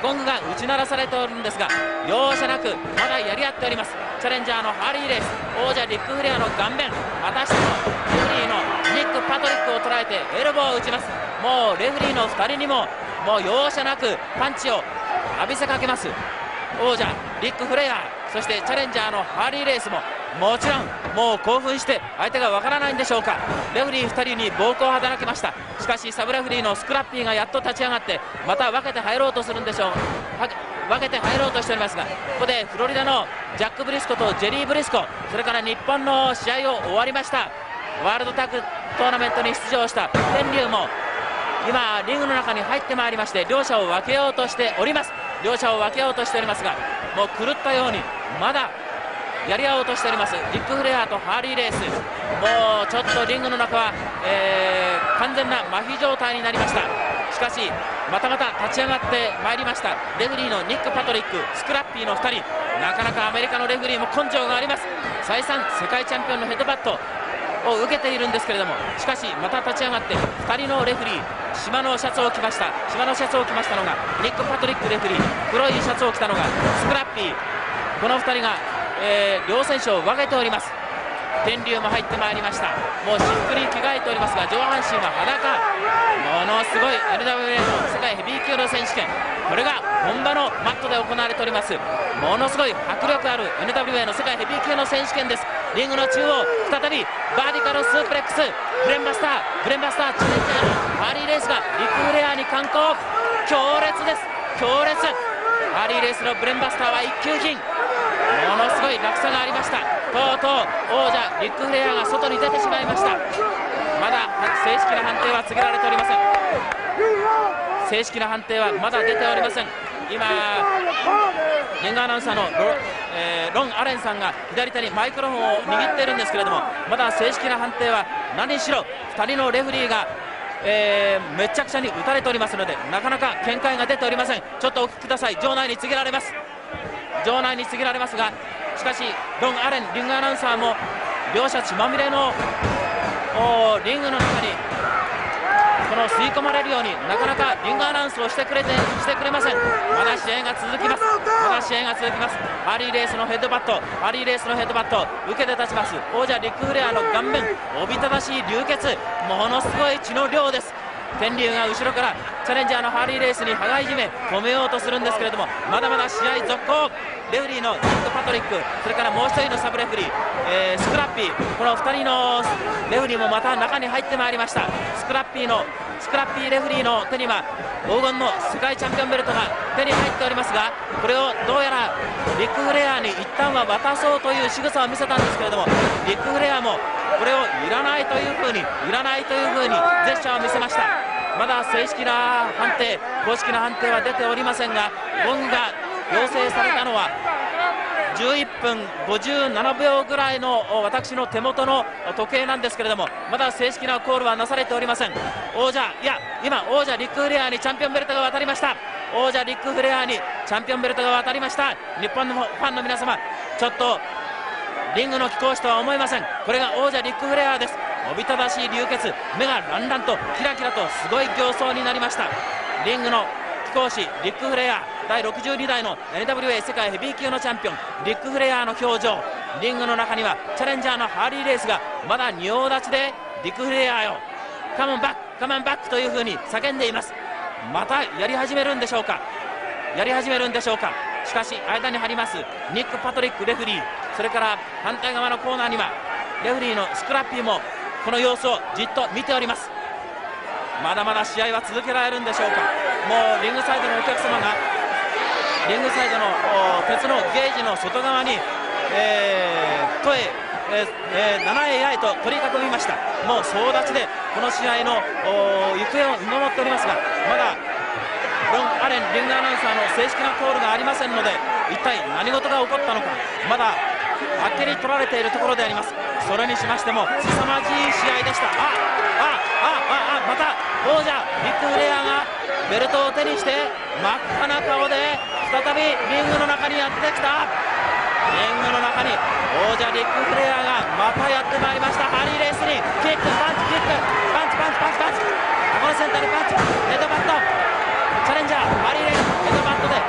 ゴングが打ち鳴らされておるんですが、容赦なくまだやり合っております。チャレンジャーのハーリー・レイス、王者リック・フレアの顔面、またしてもレフリーのニック・パトリックを捉えてエルボーを打ちます。もうレフリーのふたりにももう容赦なくパンチを浴びせかけます。王者リック・フレア、そしてチャレンジャーのハーリー・レイスももちろんもう興奮して相手がわからないんでしょうか。レフリーふたりに暴行を働きました。しかしサブレフリーのスクラッピーがやっと立ち上がってまた分けて入ろうとするんでしょう。分けて入ろうとしておりますが、ここでフロリダのジャック・ブリスコとジェリー・ブリスコ、それから日本の試合を終わりましたワールドタッグトーナメントに出場した天竜も今リングの中に入ってまいりまして、両者を分けようとしております。両者を分けようとしておりますが、もう狂ったようにまだやり合おうとしておりますリック・フレアとハーリー・レイス。もうちょっとリングの中は、えー、完全な麻痺状態になりました。しかしまたまた立ち上がってまいりましたレフリーのニック・パトリック、スクラッピーのふたり、なかなかアメリカのレフリーも根性があります。再三世界チャンピオンのヘッドバットを受けているんですけれども、しかしまた立ち上がってふたりのレフリー、島のシャツを着ました島のシャツを着ましたのがニック・パトリックレフリー、黒いシャツを着たのがスクラッピー、このふたりが、えー、両選手を分けております。天竜も入ってまいりました。もう私服に着替えておりますが上半身は裸、ものすごい エルダブリューエー の世界ヘビー級の選手権、これが本場のマットで行われております。ものすごい迫力ある エヌダブリューエー の世界ヘビー級の選手権です。リングの中央再びバーディカルスープレックス、ブレンバスターブレンバスターチャレンジャーのハーリー・レイスがリック・フレアに敢行、強烈です、強烈。ハーリー・レイスのブレンバスターは一級品、ものすごい落差がありました。とうとう王者リック・フレアが外に出てしまいました。まだ正式な判定は告げられておりません。正式な判定はまだ出ておりません。今リングアナウンサーの ロ,、えー、ロン・アレンさんが左手にマイクロフォンを握っているんですけれども、まだ正式な判定は何しろふたりのレフリーが、えー、めちゃくちゃに打たれておりますので、なかなか見解が出ておりません。ちょっとお聞きください。場内に告げられます場内に告げられますが、しかしロン・アレンリングアナウンサーも両者血まみれのリングの中にこの吸い込まれるようになかなかリングアナウンスをしてくれてしてくれません。まだ試合が続きますまだ試合が続きます。ハーリー・レイスのヘッドバットハーリー・レイスのヘッドバット受けて立ちます王者リック・フレアの顔面、おびただしい流血、ものすごい血の量です。天竜が後ろからチャレンジャーのハーリー・レイスに羽交い締め止めようとするんですけれども、まだまだ試合続行。レフリーのニック・パトリック、それからもう一人のサブレフリー、えー、スクラッピー、このふたりのレフリーもまた中に入ってまいりました。スクラッピーのスクラッピーレフリーの手には黄金の世界チャンピオンベルトが手に入っておりますが、これをどうやらリック・フレアに一旦は渡そうという仕草を見せたんですけれども、リック・フレアもこれをいらないというふうにいらないというふうにジェスチャーを見せました。まだ正式な判定公式な判定は出ておりませんが、ゴングが要請されたのはじゅういっぷんごじゅうななびょうぐらいの私の手元の時計なんですけれども、まだ正式なコールはなされておりません。王者いや今王者リック・フレアにチャンピオンベルトが渡りました。王者リック・フレアにチャンピオンベルトが渡りました。日本のファンの皆様、ちょっとリングの貴公子とは思えません。これが王者リック・フレアです。おびただしい流血、目がランランとキラキラとすごい形相になりました。リングの貴公子リック・フレア、だいろくじゅうにだいの エヌダブリューエー 世界ヘビー級のチャンピオンリック・フレアの表情、リングの中にはチャレンジャーのハーリー・レイスがまだ仁王立ちでリック・フレアよカモンバックカモンバックという風に叫んでいます。またやり始めるんでしょうかやり始めるんでしょうか。しかし間に張りますニック・パトリックレフリー、それから反対側のコーナーにはレフリーのスクラッピーもこの様子をじっと見ております。まだまだ試合は続けられるんでしょうか。もうリングサイドのお客様がリングサイドの鉄のゲージの外側に、えー、都へ、えー、ななえいと取り囲みました。もう総立ちでこの試合の行方を見守っておりますが、まだロン・アレンリングアナウンサーの正式なコールがありませんので、一体何事が起こったのかまだあっけに取られているところであります。それにしましても凄まじい試合でした。あああああまた王者リック・フレアがベルトを手にして真っ赤な顔で再びリングの中にやってきた。リングの中に王者リック・フレアがまたやってまいりました。ハリー・レイスにキックパンチキックパンチパンチパンチパンチ、このセンターにパンチヘッドバット、チャレンジャーハリー・レイスヘッドバットで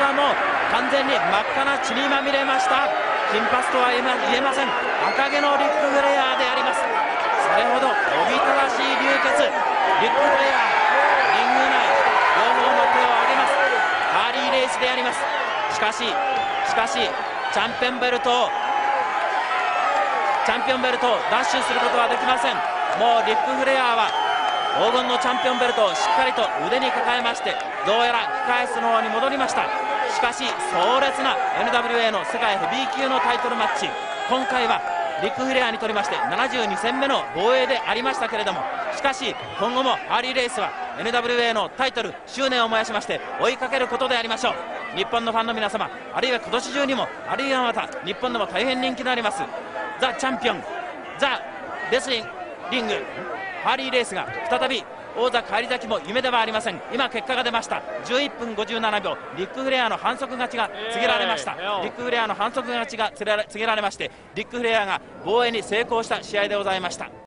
はもう完全に真っ赤な血にまみれました。金髪とは言えま、言えません。赤毛のリック・フレアであります。それほどおびただしい流血、リック・フレア、リング内両方の手を上げます。ハーリーレイスであります。しかししかしチャンピオンベルトをチャンピオンベルトを奪取することはできません。もうリック・フレアは黄金のチャンピオンベルトをしっかりと腕に抱えまして、どうやら控え室の方に戻りました。しかし壮烈な エヌダブリューエー の世界ヘビー級のタイトルマッチ、今回はリック・フレアにとりましてななじゅうに戦目の防衛でありましたけれども、しかし今後もハーリー・レイスは エヌダブリューエー のタイトル執念を燃やしまして追いかけることでありましょう。日本のファンの皆様、あるいは今年中にも、あるいはまた日本でも大変人気のありますザ・チャンピオン、ザ・レスリングリング、ハーリー・レイスが再び王座返り咲きも夢ではありません。今結果が出ました。じゅういっぷんごじゅうななびょう、リック・フレアの反則勝ちが告げられました。リック・フレアの反則勝ちが告げられまして、リック・フレアが防衛に成功した試合でございました。